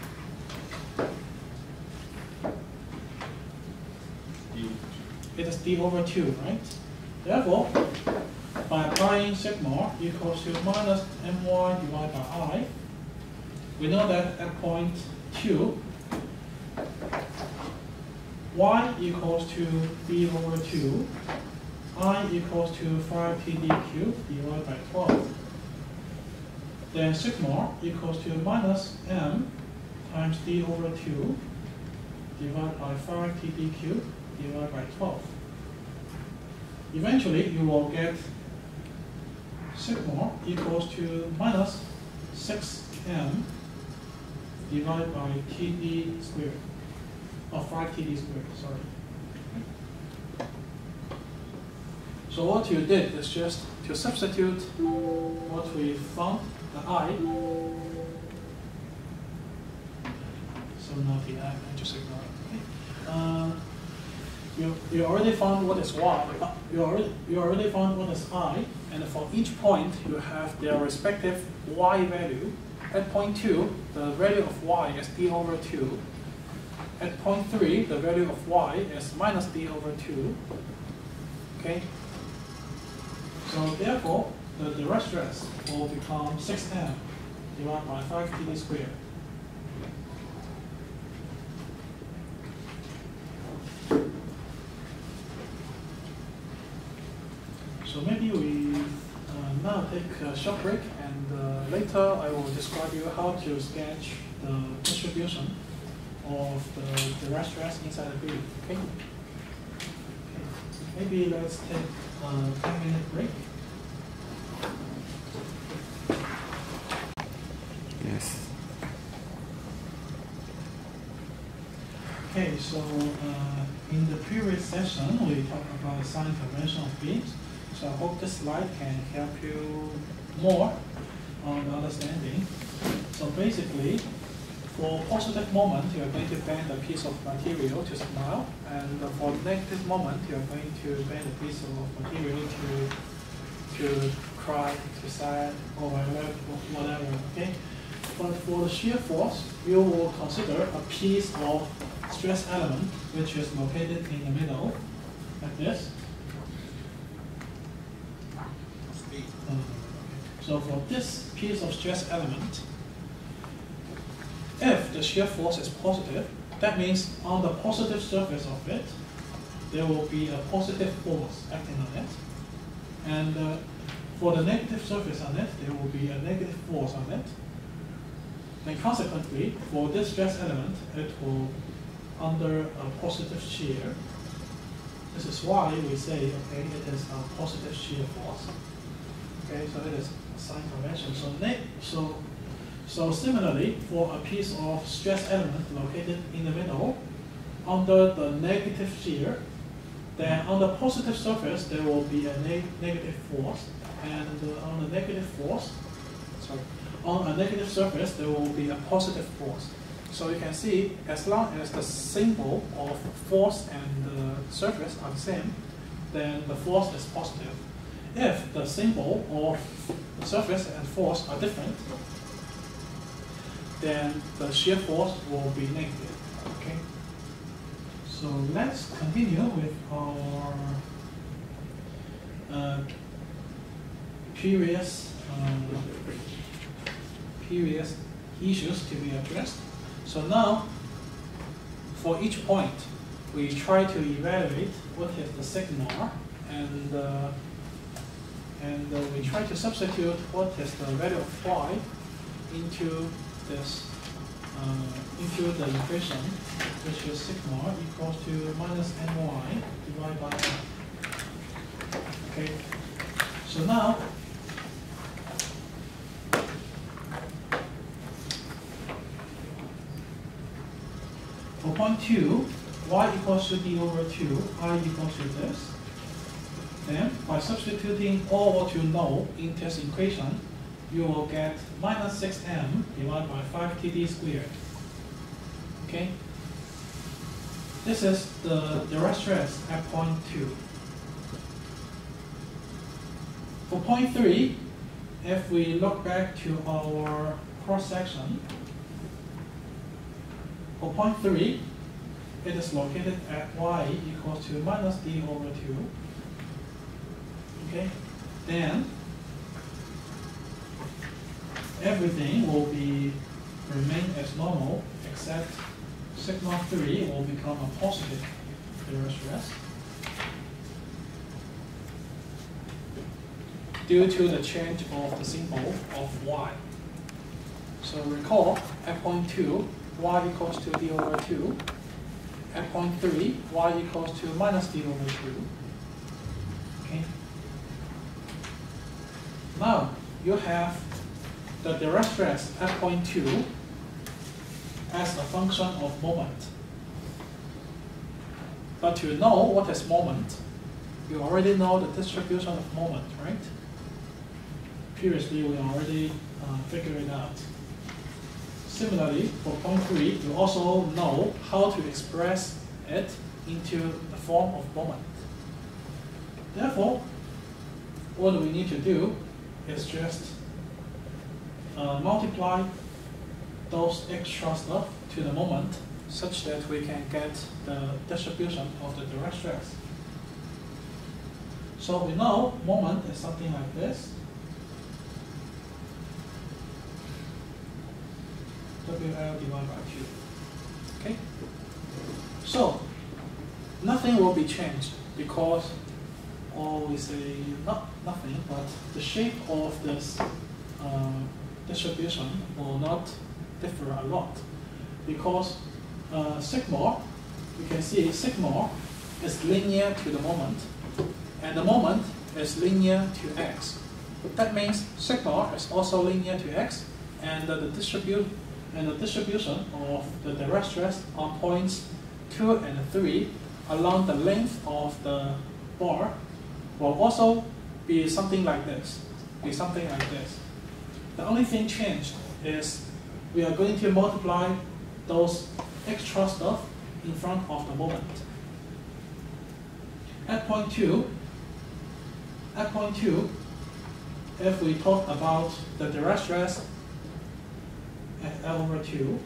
It is d over 2, right? Therefore, by applying sigma equals to minus my divided by I, we know that at point 2, y equals to b over 2, I equals to 5td cubed divided by 12. Then sigma equals to minus m times d over 2 divided by 5td cubed divided by 12. Eventually, you will get sigma equals to minus 6m divided by td squared, or 5td squared, sorry. So what you did is just to substitute what we found, the I. So now the I just ignore it. Okay. You already found what is y. You already found what is I, and for each point you have their respective y value. At point 2, the value of y is d over 2. At point 3, the value of y is minus d over 2. Okay. So therefore, the direct stress will become 6m divided by 5td squared. So maybe we now take a short break, and later I will describe you how to sketch the distribution of the direct stress inside the grid. Okay? Maybe let's take a 10-minute break. Yes. Okay, so in the previous session, we talked about sign convention of beams. So I hope this slide can help you more on understanding. So basically, for positive moment, you are going to bend a piece of material to smile, and for negative moment, you are going to bend a piece of material to cry, to sad, or whatever. Okay. But for the shear force, you will consider a piece of stress element which is located in the middle, like this. So for this piece of stress element, if the shear force is positive, that means on the positive surface of it, there will be a positive force acting on it. And for the negative surface on it, there will be a negative force on it. Then consequently, for this stress element, it will under a positive shear. This is why we say, okay, it is a positive shear force. Okay, so it is a sign convention. So similarly, for a piece of stress element located in the middle, under the negative shear, then on the positive surface there will be a negative force, and on the negative force, on a negative surface there will be a positive force. So you can see, as long as the symbol of force and the surface are the same, then the force is positive. If the symbol of the surface and force are different, then the shear force will be negative. Okay. So let's continue with our previous issues to be addressed. So now, for each point, we try to evaluate what is the sigma, and we try to substitute what is the value of y into this into the equation, which is sigma equals to minus my divided by m. Okay. So now, for point 2, y equals to d over 2, I equals to this. Then, by substituting all what you know in this equation, you will get minus 6m divided by 5td squared. Okay? This is the direct stress at point 2. For point 3, if we look back to our cross-section, for point 3, it is located at y equals to minus d over 2. Okay? Then, everything will remain as normal except sigma 3 will become a positive Dirac stress due to the change of the symbol of y. So recall, at point 2, y equals to d over 2. At point 3, y equals to minus d over 2. Okay. Now, you have the Dirac stress at point 2 as a function of moment. But to know what is moment, you already know the distribution of moment, right? Previously, we already figured it out. Similarly, for point 3, you also know how to express it into the form of moment. Therefore, what we need to do is just multiply those extra stuff to the moment such that we can get the distribution of the Dirac stress. So we know moment is something like this. WL divided by 2. Okay? So, nothing will be changed because, or we say not nothing, but the shape of this distribution will not differ a lot. Because sigma, you can see sigma is linear to the moment, and the moment is linear to x. That means sigma is also linear to x, and the distribution of the Dirac stress on points 2 and 3 along the length of the bar will also be something like this. The only thing changed is we are going to multiply those extra stuff in front of the moment. At point 2, if we talk about the Dirac stress at L over 2,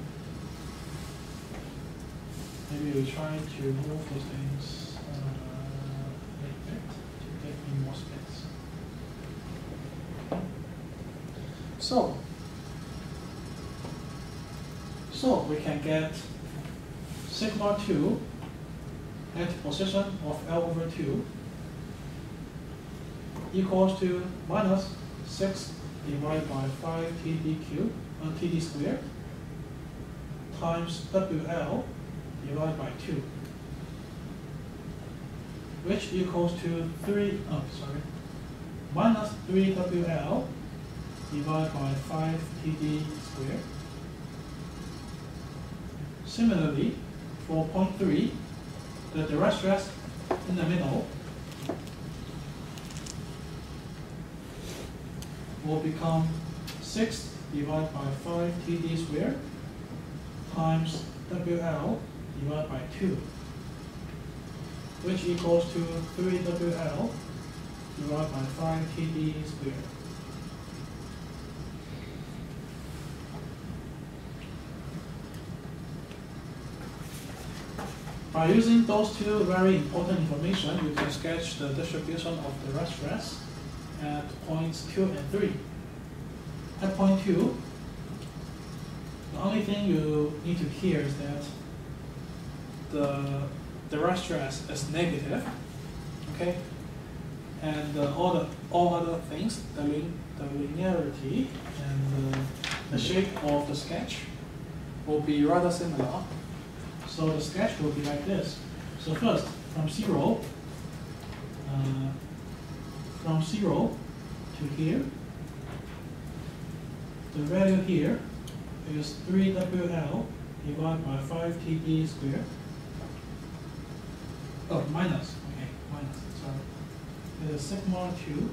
maybe we try to move those things a little bit to get me more space. So we can get sigma 2 at position of L over 2 equals to minus 6 divided by 5 TD cubed on TD squared times WL divided by 2, which equals to minus 3WL divided by 5 TD squared. Similarly, for point 3, the Dirac stress in the middle will become 6 divided by 5 TD squared times WL divided by 2, which equals to 3WL divided by 5 TD squared. By using those two very important information, you can sketch the distribution of the Dirac stress at points 2 and 3. At point 2, the only thing you need to hear is that the Dirac stress is negative, okay? And all other things, the linearity and the shape of the sketch will be rather similar. So the sketch will be like this. So first, from 0 to here, the value here is 3WL divided by 5 TD squared. Oh, minus, sorry. It is sigma 2.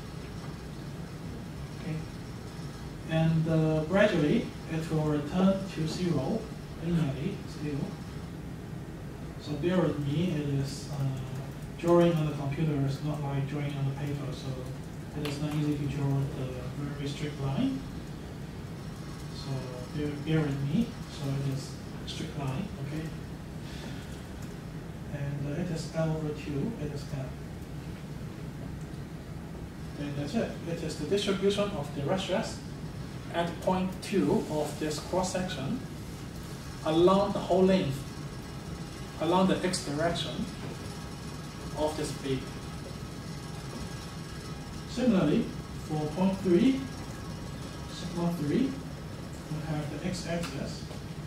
Okay. And gradually, it will return to 0 linearly, still. So bear with me, it is drawing on the computer is not like drawing on the paper, so it is not easy to draw the very straight line. So bear with me, so it is a straight line, okay? And it is L over 2, it is M. And that's it. It is the distribution of the Dirac stress at point 2 of this cross section along the whole length, along the x direction of this beam. Similarly, for point 3, sigma 3, you have the x-axis,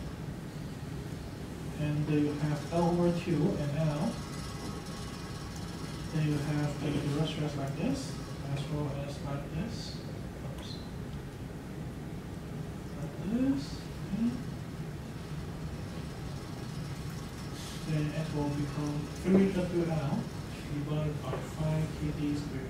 and then you have L over 2 and L. Then you have the direct stress like this, as well as like this. Oops. Like this. Okay. Then it will become 3WL divided by 5 kd squared.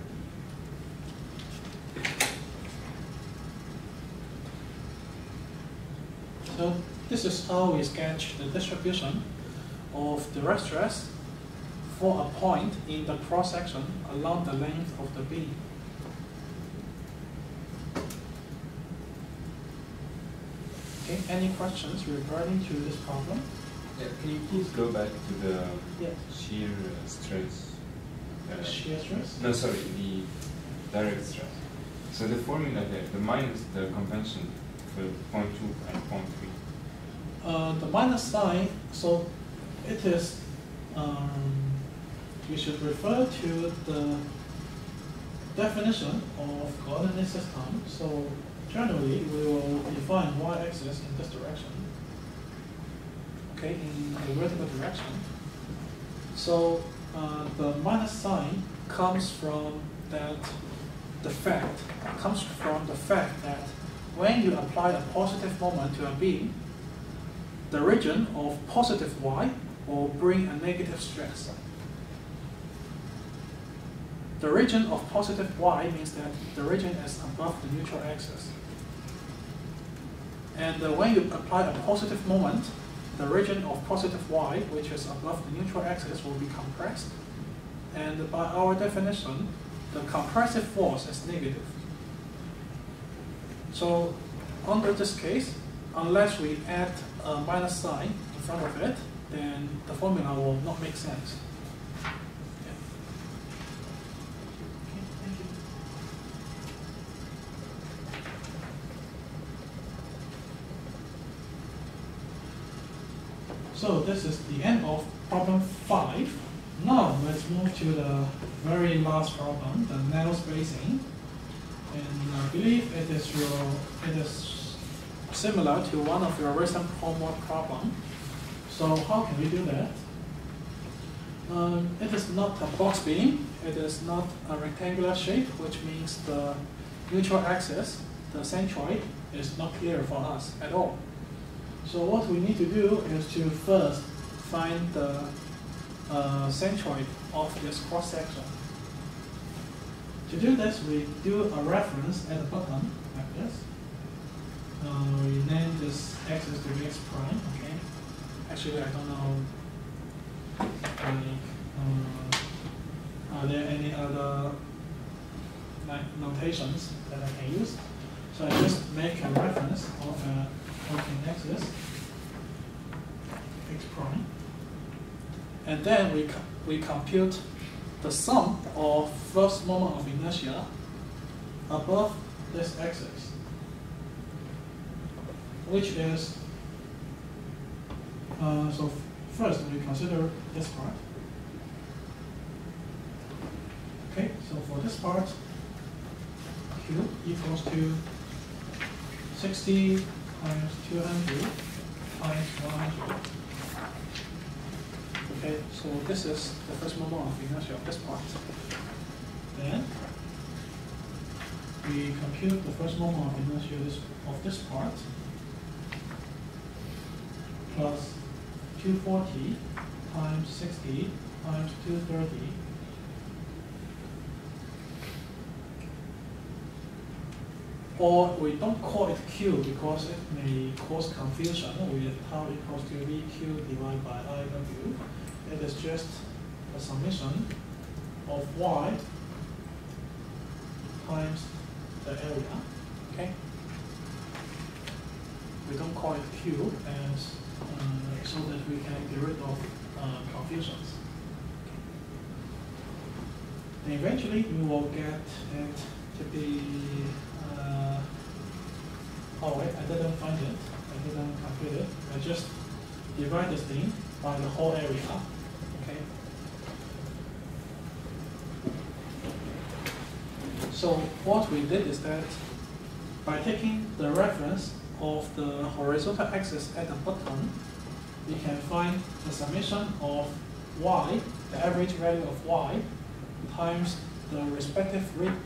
So this is how we sketch the distribution of the direct stress for a point in the cross-section along the length of the beam. Okay, any questions regarding to this problem? Yeah, can you please go back to the Yes. shear stress? Shear stress? No, sorry, the direct stress. So the formula there, the minus the convention for point 2 and point 3. The minus sign, so it is, we should refer to the definition of coordinate system. So generally, we will define y-axis in this direction, okay, in the vertical direction. So the minus sign comes from that, comes from the fact that when you apply a positive moment to a beam, the region of positive y will bring a negative stress. The region of positive y means that the region is above the neutral axis. And when you apply a positive moment, the region of positive y, which is above the neutral axis, will be compressed. And by our definition, the compressive force is negative. So under this case, unless we add a minus sign in front of it, then the formula will not make sense. Yeah. Okay, thank you. So this is the end of problem 5. Now let's move to the very last problem, the nano spacing. And I believe it is similar to one of your recent homework problem. So how can we do that? It is not a box beam. It is not a rectangular shape, which means the neutral axis, the centroid, is not clear for us at all. So what we need to do is to first find the centroid of this cross section. To do this, we do a reference at the bottom, like this. We name this axis to be x prime, okay? Actually, I don't know, are there any other notations that I can use? So I just make a reference of a working axis, x prime. And then we compute the sum of first moment of inertia above this axis, which is, so first we consider this part. Okay, so for this part, Q equals to 60 times 200 times 100. Okay, so this is the first moment of inertia of this part. Then we compute the first moment of inertia of this part plus 240 times 60 times 230 . Or we don't call it Q because it may cause confusion with tau equals to VQ divided by IW. It is just a summation of Y times the area, okay? We don't call it Q as, so that we can get rid of confusions. And eventually we will get it to be, oh wait, I didn't find it. I didn't compute it. I just divide this thing by the whole area. Okay. So what we did is that by taking the reference of the horizontal axis at the bottom, we can find the summation of y, the average value of y, times the respective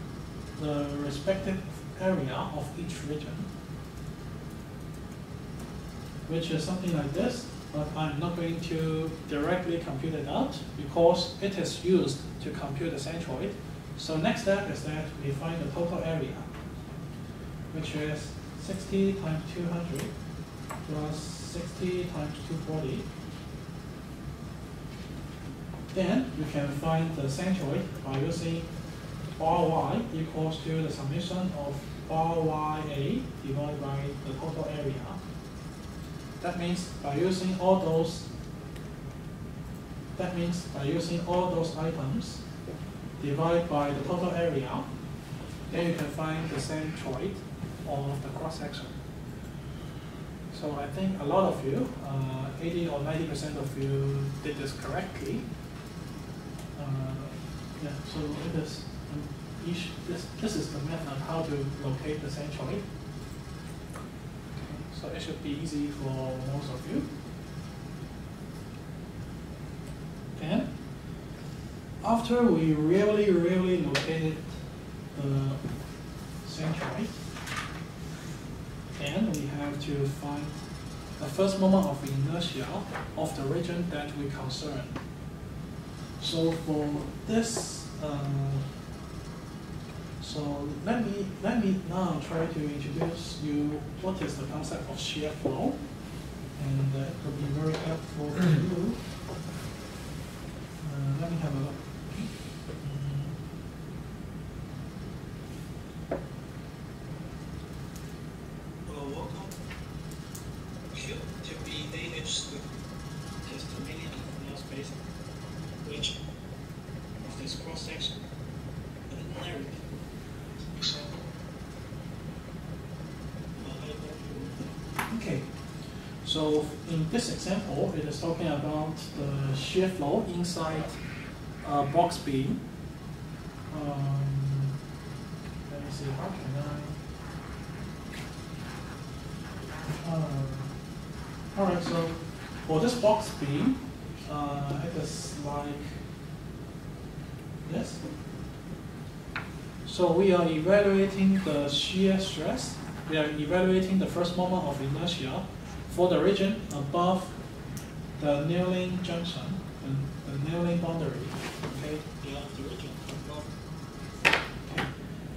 area of each region, which is something like this, but I'm not going to directly compute it out because it is used to compute the centroid. So next step is that we find the total area, which is 60 times 200 plus 60 times 240. Then you can find the centroid by using bar y equals to the summation of bar ya divided by the total area. That means by using all those items divided by the total area, then you can find the centroid of the cross section. So I think a lot of you, 80 or 90% of you did this correctly. Yeah, so it is this is the method how to locate the centroid. Okay, so it should be easy for most of you. Then, after we really located the centroid, then we have to find the first moment of inertia of the region that we concern. So for this, so let me now try to introduce you what is the concept of shear flow, and it could be very helpful for you. Let me have a look. Welcome. Q to be AH squared, just the median of space, which of this cross section, but in narrative. So, Okay, so in this example, it is talking about the shear flow inside a box beam. Let me see, how can I? All right, so for this box beam, it is like this. So we are evaluating the shear stress. We are evaluating the first moment of inertia for the region above the nailing junction, the nailing boundary. Okay. yeah, the region above. Okay.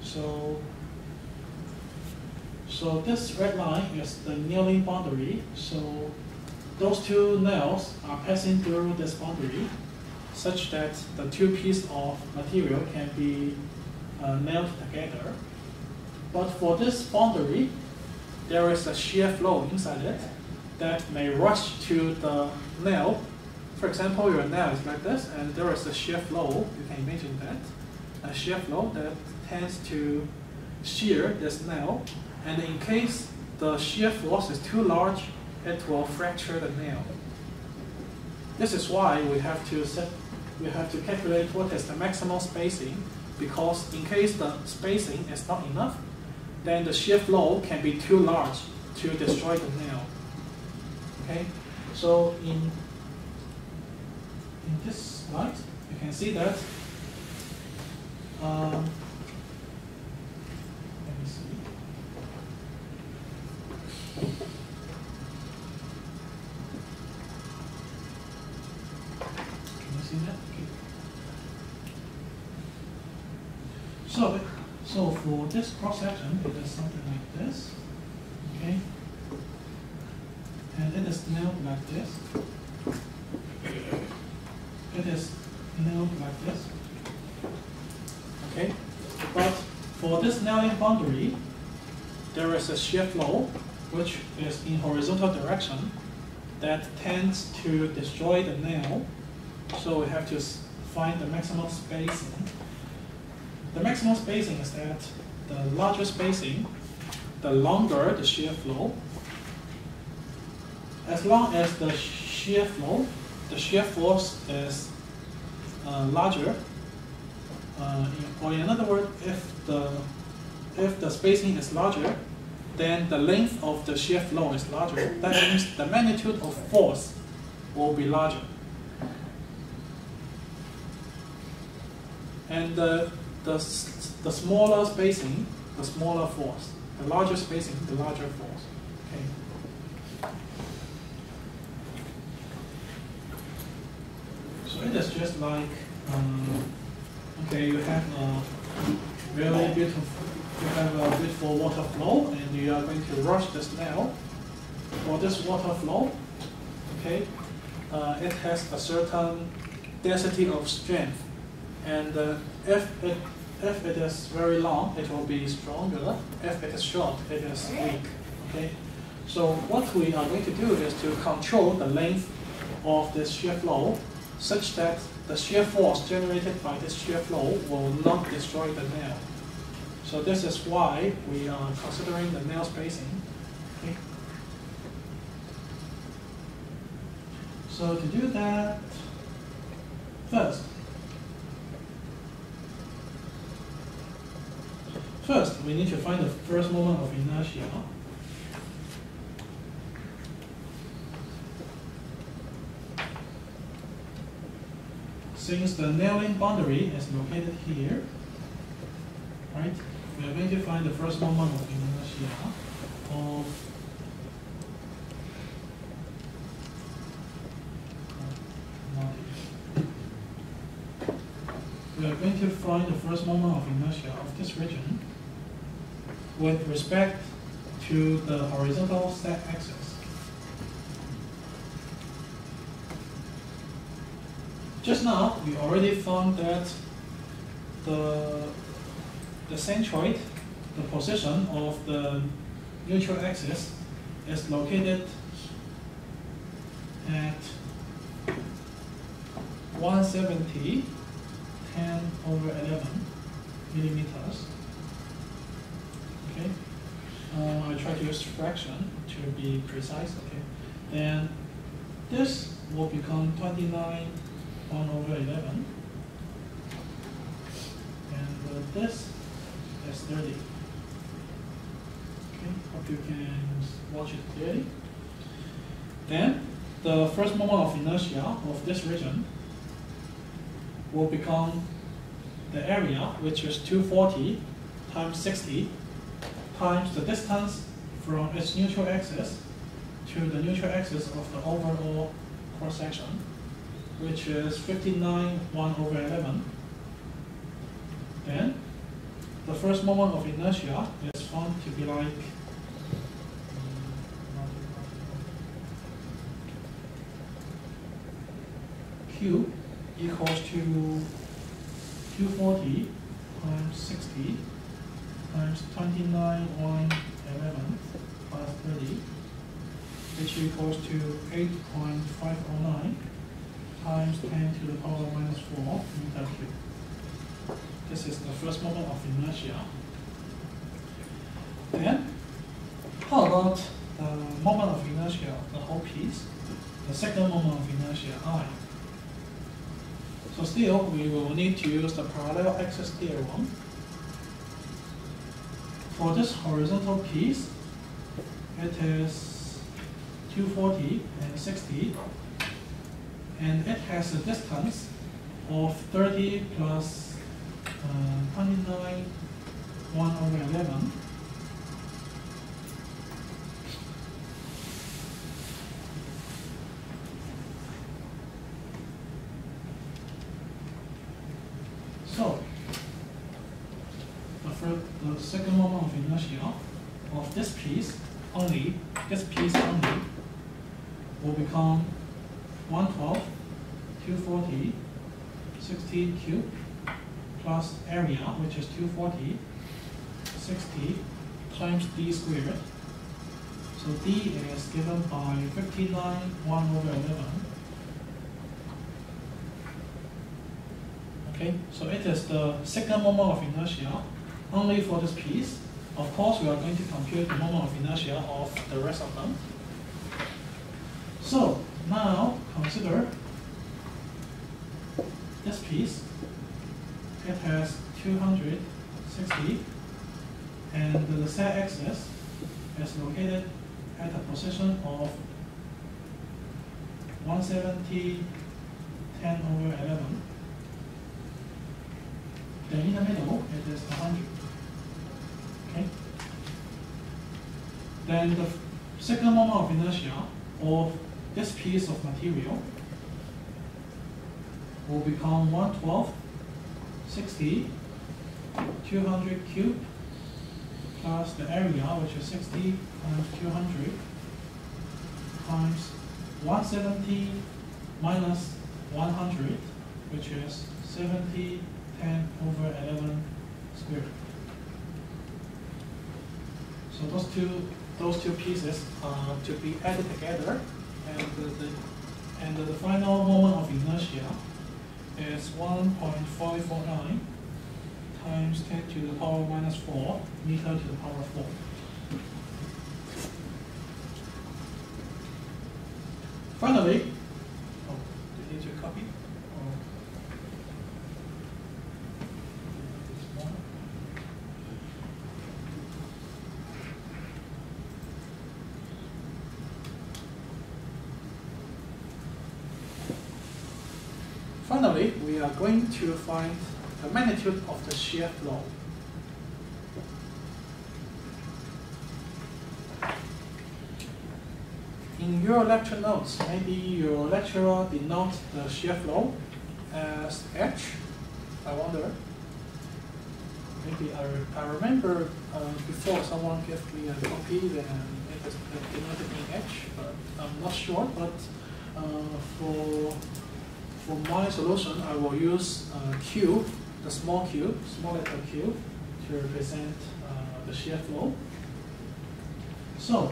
So this red line is the nailing boundary. So those two nails are passing through this boundary, such that the two pieces of material can be nailed together. But for this boundary, there is a shear flow inside it that may rush to the nail. For example, your nail is like this, and there is a shear flow. You can imagine that. A shear flow that tends to shear this nail. And in case the shear force is too large, it will fracture the nail. This is why we have to calculate what is the maximum spacing, because in case the spacing is not enough, then the shear flow can be too large to destroy the nail. Okay, so in this slide, you can see that. Let me see. Can you see that? Okay. So for this cross section, it is something like this. Okay. And it is nailed like this. It is nailed like this. Okay. But for this nailing boundary, there is a shear flow which is in horizontal direction that tends to destroy the nail. So we have to find the maximum spacing. The maximum spacing is that the larger spacing, the longer the shear flow. As long as the shear flow, the shear force is larger. Or in other words, if the spacing is larger, then the length of the shear flow is larger. That means the magnitude of force will be larger. And the smaller spacing, the smaller force. The larger spacing, the larger force. Okay. So it is just like, okay, you have a really beautiful water flow, and you are going to rush the snail. For this water flow, okay, it has a certain density of strength, and if it is very long, it will be stronger. If it is short, it is weak. Okay, so what we are going to do is to control the length of this shear flow, such that the shear force generated by this shear flow will not destroy the nail. So this is why we are considering the nail spacing. Okay. So to do that, first we need to find the first moment of inertia. Since the nailing boundary is located here, right, we are going to find the first moment of inertia of we are going to find the first moment of inertia of this region with respect to the horizontal z-axis. Just now, we already found that the centroid, the position of the neutral axis, is located at 170 10/11 millimeters. Okay, I try to use fraction to be precise. Okay, then this will become 29 1/11, and this is 30. Okay, hope you can watch it clearly. Then the first moment of inertia of this region will become the area, which is 240 times 60 times the distance from its neutral axis to the neutral axis of the overall cross section, which is 59 1/11. Then the first moment of inertia is found to be like Q equals to 240 times 60 times 29 1/11 plus 30, which equals to 8.509 times 10 to the power minus 4 meter cubed. This is the first moment of inertia. Then, how about the moment of inertia of the whole piece? The second moment of inertia, I. So still, we will need to use the parallel axis theorem. For this horizontal piece, it is 240 and 60, and it has a distance of 30 plus 29 1/11. So, the second moment of inertia of this piece only, will become 112, 240, 60 cubed, plus area, which is 240, 60 times d squared. So d is given by 59 1/11. Okay, so it is the second moment of inertia only for this piece. Of course, we are going to compute the moment of inertia of the rest of them. So, now consider this piece. It has 260, and the z-axis is located at a position of 170 10/11. Then in the middle, it is 100. Okay. Then the second moment of inertia of this piece of material will become 112, 60, 200 cubed plus the area, which is 60 times 200 times 170 minus 100, which is 70 10/11 squared. So those two pieces are to be added together, and the final moment of inertia is 1.549 times 10 to the power minus 4 meter to the power 4. Finally, do you need to copy? Finally, we are going to find the magnitude of the shear flow. In your lecture notes, maybe your lecturer denotes the shear flow as H. I wonder. Maybe I remember before someone gave me a copy, then it was denoted in H, but I'm not sure. But for my solution, I will use Q, the small letter Q, to represent the shear flow. So,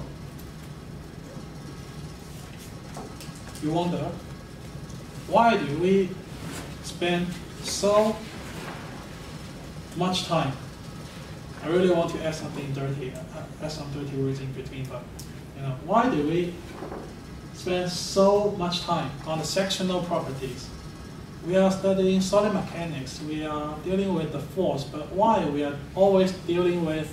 you wonder, why do we spend so much time? I really want to add something dirty, add some dirty words in between, but why do we spend so much time on the sectional properties? We are studying solid mechanics. We are dealing with the force, but why we are always dealing with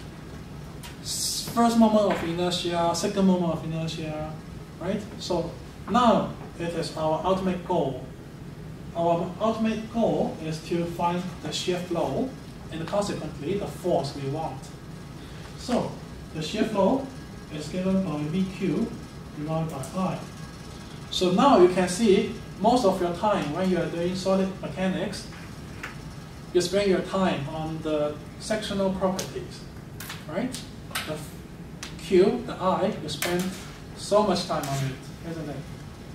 first moment of inertia, second moment of inertia, right? So now it is our ultimate goal. Our ultimate goal is to find the shear flow and consequently the force we want. So the shear flow is given by VQ divided by I. So now you can see most of your time when you are doing solid mechanics, you spend your time on the sectional properties, right? The Q, the I, you spend so much time on it, isn't it?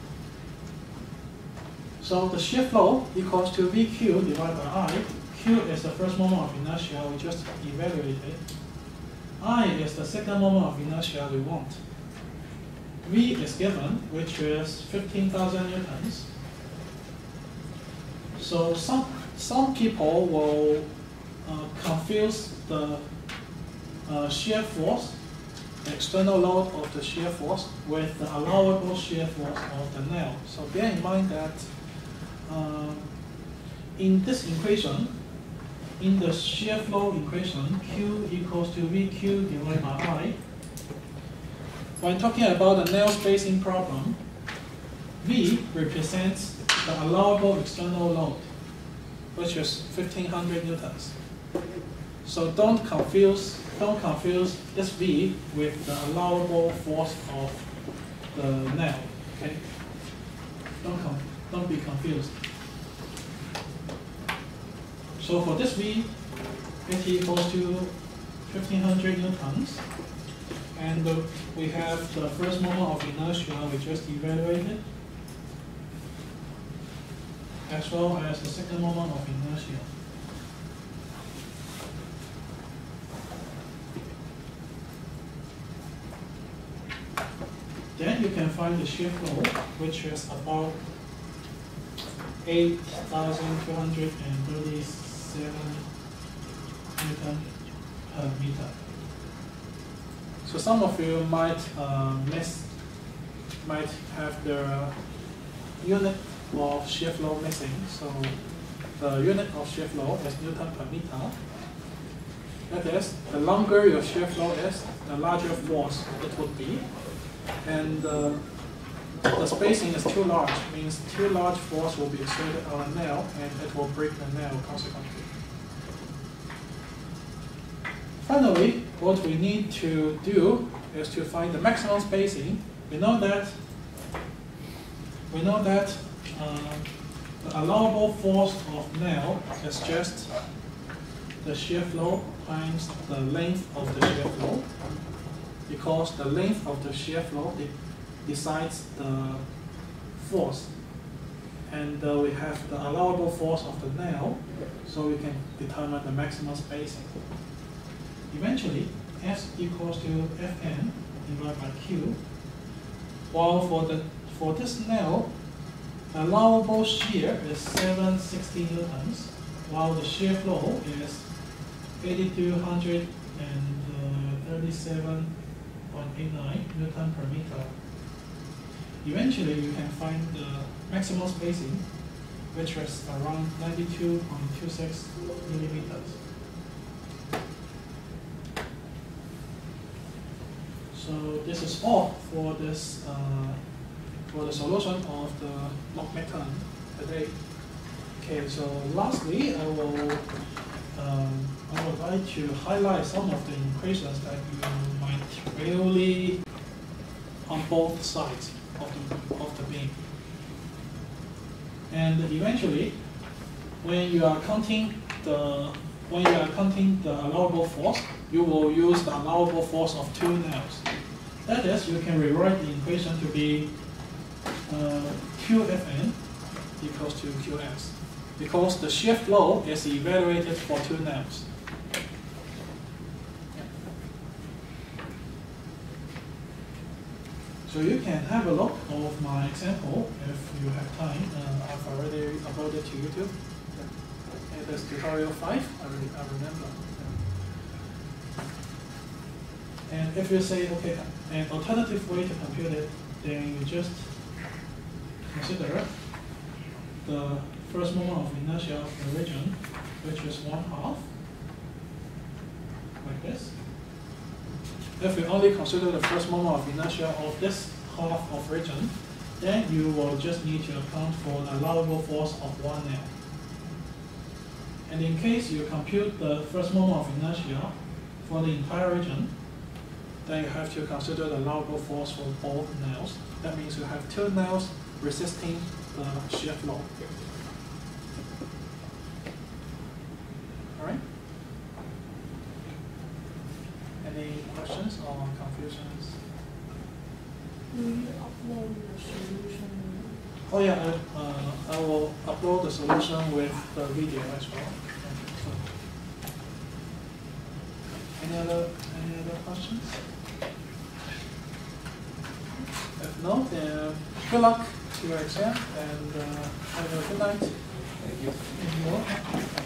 So the shear flow equals to VQ divided by I. Q is the first moment of inertia we just evaluated. I is the second moment of inertia we want. V is given, which is 15,000 newtons. So some people will confuse the shear force, the external load of the shear force, with the allowable shear force of the nail. So bear in mind that in this equation, in the shear flow equation, Q equals to VQ divided by I. When talking about the nail spacing problem, V represents the allowable external load, which is 1500 newtons. So don't confuse this V with the allowable force of the nail. Okay? Don't be confused. So for this V, it equals to 1500 newtons. And we have the first moment of inertia we just evaluated, as well as the second moment of inertia. Then you can find the shear flow, which is about 8,237 Newton per meter. So some of you might miss might have their unit of shear flow missing. So the unit of shear flow is Newton per meter. That is, the longer your shear flow is, the larger force it would be. And the spacing is too large, means too large force will be exerted on a nail and it will break the nail consequently. Finally, what we need to do is to find the maximum spacing. We know that the allowable force of nail is just the shear flow times the length of the shear flow, because the length of the shear flow decides the force. And we have the allowable force of the nail, so we can determine the maximum spacing. Eventually, S equals to Fn divided by Q, while for this nail, allowable shear is 760 newtons, while the shear flow is 8237.89 Newton per meter. Eventually, you can find the maximum spacing, which is around 92.26 millimeters. So this is all for this for the solution of the log method today. Okay, so lastly, I would like to highlight some of the equations that you might really on both sides of the beam. And eventually, when you are counting the allowable force, you will use the allowable force of two nails. That is, you can rewrite the equation to be QFN equals to QS, because the shear flow is evaluated for two nails. So you can have a look of my example if you have time. I've already uploaded to YouTube. It is tutorial 5, I remember. And if you say, okay, an alternative way to compute it, then you just consider the first moment of inertia of the region, which is 1/2, like this. If we only consider the first moment of inertia of this half of region, then you will just need to account for the allowable force of one nail. And in case you compute the first moment of inertia for the entire region, then you have to consider the allowable force for both nails. That means you have two nails resisting the shear flow. All right? Any questions or confusions? Will you upload the solution? Oh yeah, I will upload the solution with the video as well. So, any other questions? If not, then good luck to your exam and have a good night. Thank you. Thank you all.